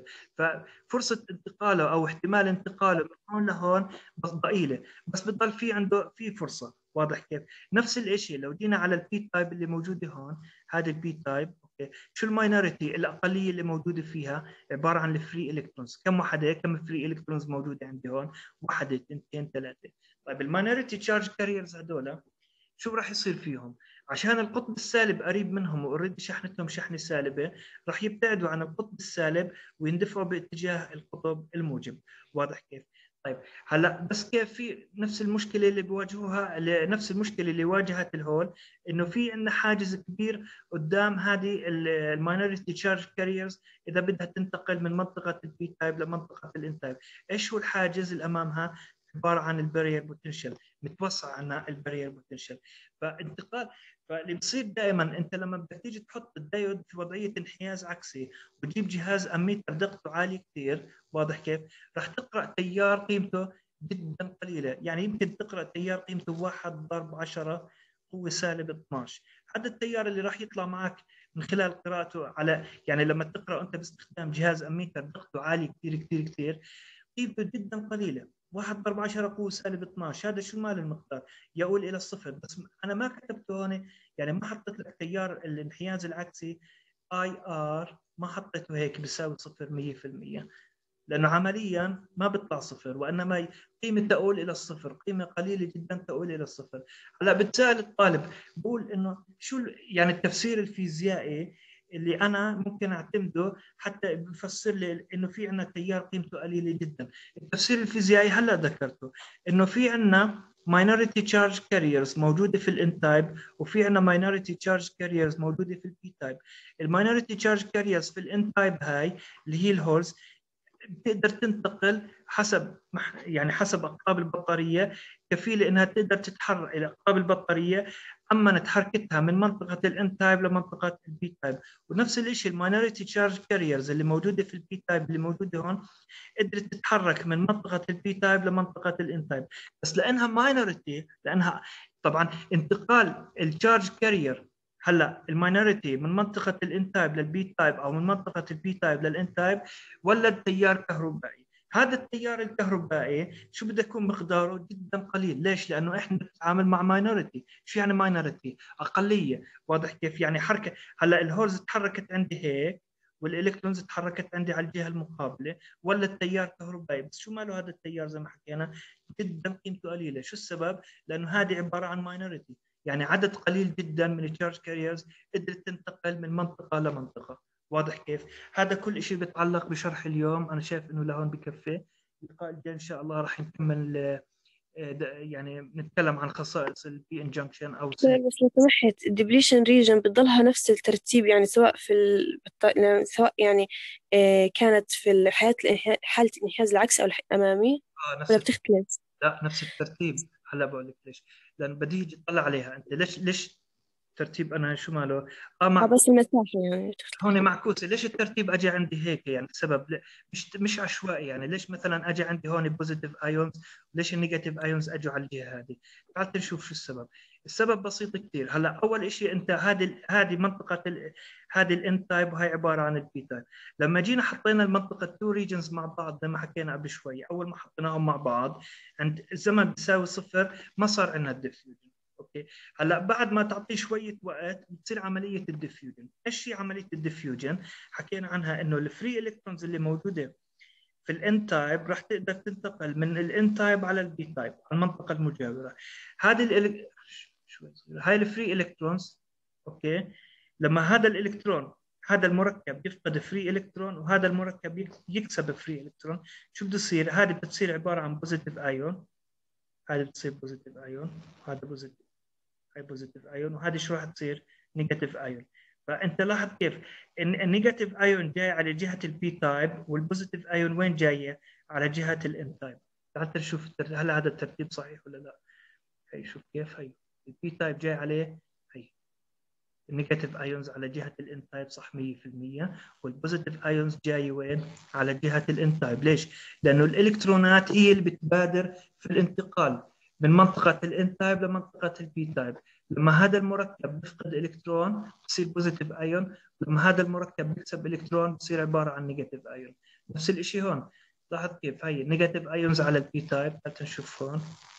ففرصه انتقاله او احتمال انتقاله من هون لهون بس ضئيله، بس بضل في عنده في فرصه، واضح كيف؟ نفس الشيء لو جينا على البي تايب اللي موجوده هون، هذا البي تايب، اوكي شو الماينورتي الاقليه اللي موجوده فيها؟ عباره عن الفري الكترونز. كم وحده كم فري الكترونز موجوده عندي هون؟ وحده، اثنتين، ثلاثه. طيب الماينورتي تشارج كاريرز هذول شو راح يصير فيهم؟ عشان القطب السالب قريب منهم واوريدي شحنتهم شحنه سالبه، راح يبتعدوا عن القطب السالب ويندفعوا باتجاه القطب الموجب، واضح كيف؟ طيب هلا بس كيف في نفس المشكله اللي بيواجهوها، نفس المشكله اللي واجهت الهول، انه في عندنا حاجز كبير قدام هذه الماينورتي تشارج كاريرز اذا بدها تنتقل من منطقه البي تايب لمنطقه الان تايب. ايش هو الحاجز اللي امامها؟ عباره عن البارير بوتنشال، متوسع عنها البارير بوتنشال. فانتقال فاللي بصير دائما انت لما بدك تيجي تحط الدايود في وضعيه انحياز عكسي وتجيب جهاز اميتر دقته عاليه كثير، واضح كيف؟ راح تقرا تيار قيمته جدا قليله، يعني يمكن تقرا تيار قيمته واحد ضرب عشرة قوه سالب اثناشر. هذا التيار اللي راح يطلع معك من خلال قراءته على، يعني لما تقرا انت باستخدام جهاز اميتر دقته عاليه كثير كثير كثير، قيمته جدا قليله، واحد ضرب عشرة قوة سالب اثناشر. هذا شو مال المقدار؟ يقول إلى الصفر، بس أنا ما كتبته هون، يعني ما حطيت لك تيار الانحياز العكسي اي ار، ما حطيته هيك بيساوي صفر مية بالمية، لأنه عمليا ما بيطلع صفر، وإنما قيمة تؤول إلى الصفر، قيمة قليلة جدا تؤول إلى الصفر. هلا بتسأل الطالب بقول إنه شو يعني التفسير الفيزيائي اللي انا ممكن اعتمده حتى بفسر لي انه في عندنا تيار قيمته قليله جدا. التفسير الفيزيائي هلا ذكرته، انه في عندنا minority charge carriers موجوده في الان تايب، وفي عندنا minority charge carriers موجوده في البي تايب. الماينورتي تشارج كاريرز في الان تايب هاي اللي هي الهولز، بتقدر تنتقل حسب يعني حسب اقطاب البطاريه، كفيله انها تقدر تتحرك الى اقطاب البطاريه، اما تحركتها من منطقه الان تايب لمنطقه البي تايب. ونفس الشيء الماينورتي تشارج كاريرز اللي موجوده في البي تايب اللي موجوده هون قدرت تتحرك من منطقه البي تايب لمنطقه الان تايب، بس لانها ماينورتي، لانها طبعا انتقال التشارج كارير هلا الماينورتي من منطقه الان تايب للبي تايب او من منطقه البي تايب للان تايب ولد تيار كهربائي. هذا التيار الكهربائي شو بده يكون مقداره؟ جدا قليل. ليش؟ لانه احنا بنتعامل مع ماينورتي. شو يعني ماينورتي؟ اقليه. واضح كيف؟ يعني حركه هلا الهورز تحركت عندي هيك والالكترونز تحركت عندي على الجهه المقابله ولا التيار كهربائي، بس شو ماله هذا التيار زي ما حكينا جدا قيمته قليله. شو السبب؟ لانه هذه عباره عن ماينورتي، يعني عدد قليل جدا من التشارج كاريرز قدرت تنتقل من منطقه لمنطقه. واضح كيف؟ هذا كل شيء بيتعلق بشرح اليوم. انا شايف انه لهون بكفي. اللقاء الجاي ان شاء الله راح نكمل يعني نتكلم عن خصائص البي انجنكشن او لا بس لو سمحت، الدبليشن ريجن بتضلها نفس الترتيب يعني سواء في ال... سواء يعني آه كانت في حالة الانح... حالة الانحياز العكسي أو الأمامي، اه نفس ولا الترتيب. بتختلف؟ لا نفس الترتيب. هلا بقول لك ليش. لان بدي اجي اطلع عليها. انت ليش ليش ترتيب انا شو ماله؟ اه اه معكوس. بس المسافة يعني بتختلف. هون معكوسه. ليش الترتيب اجى عندي هيك؟ يعني السبب مش مش عشوائي. يعني ليش مثلا اجى عندي هون بوزيتيف ايونز، ليش النيجاتيف ايونز اجوا على الجهه هذه؟ تعال نشوف شو السبب. السبب بسيط كثير. هلا اول شيء انت هذه هذه منطقه ال... هذه الان تايب وهي عباره عن البي تايب. لما جينا حطينا المنطقه تو ريجنز مع بعض زي ما حكينا قبل شوي، اول ما حطيناهم مع بعض عند الزمن بيساوي صفر ما صار عندنا الديفيوجن. اوكي. هلا بعد ما تعطيه شويه وقت بتصير عمليه الديفيوجن. ايش هي عمليه الديفيوجن؟ حكينا عنها انه الفري الكترونز اللي موجوده في الان تايب راح تقدر تنتقل من الان تايب على البي تايب على المنطقه المجاوره. هذه الإلك... هاي الفري الكترونز. اوكي. لما هذا الالكترون هذا المركب يفقد فري الكترون وهذا المركب يكسب فري الكترون، شو بده يصير؟ هذه بتصير عباره عن بوزيتيف ايون، هذه بتصير بوزيتيف ايون، هذا بوزيتيف هاي بوزيتيف ايون، وهذه شو راح تصير؟ نيجاتيف ايون. فانت لاحظ كيف النيجاتيف ايون جاي على جهه البي تايب والبوزيتيف ايون وين جايه؟ على جهه الان تايب. تعال نشوف هل هذا الترتيب صحيح ولا لا. هي شوف كيف. هي البي تايب جاي عليه، هي النيجاتيف ايونز على جهه الان تايب صح مية بالمية، والبوزيتيف ايونز جاي وين؟ على جهه الان تايب. ليش؟ لانه الالكترونات هي اللي بتبادر في الانتقال من منطقه الان تايب لمنطقه البي تايب. لما هذا المركب بيفقد الكترون بصير بوزيتيف ايون، لما هذا المركب بيكسب الكترون بصير عباره عن نيجاتيف ايون. نفس الشيء هون. لاحظ كيف هي نيجاتيف ايونز على البي تايب. تعال نشوف هون.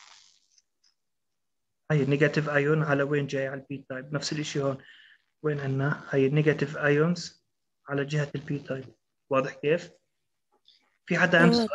هي نيجاتيف ايون على وين جاي؟ على البي تايب. نفس الشيء هون. وين عندنا؟ هي نيجاتيف ايونز على جهه البي تايب. واضح كيف؟ في حدا عنده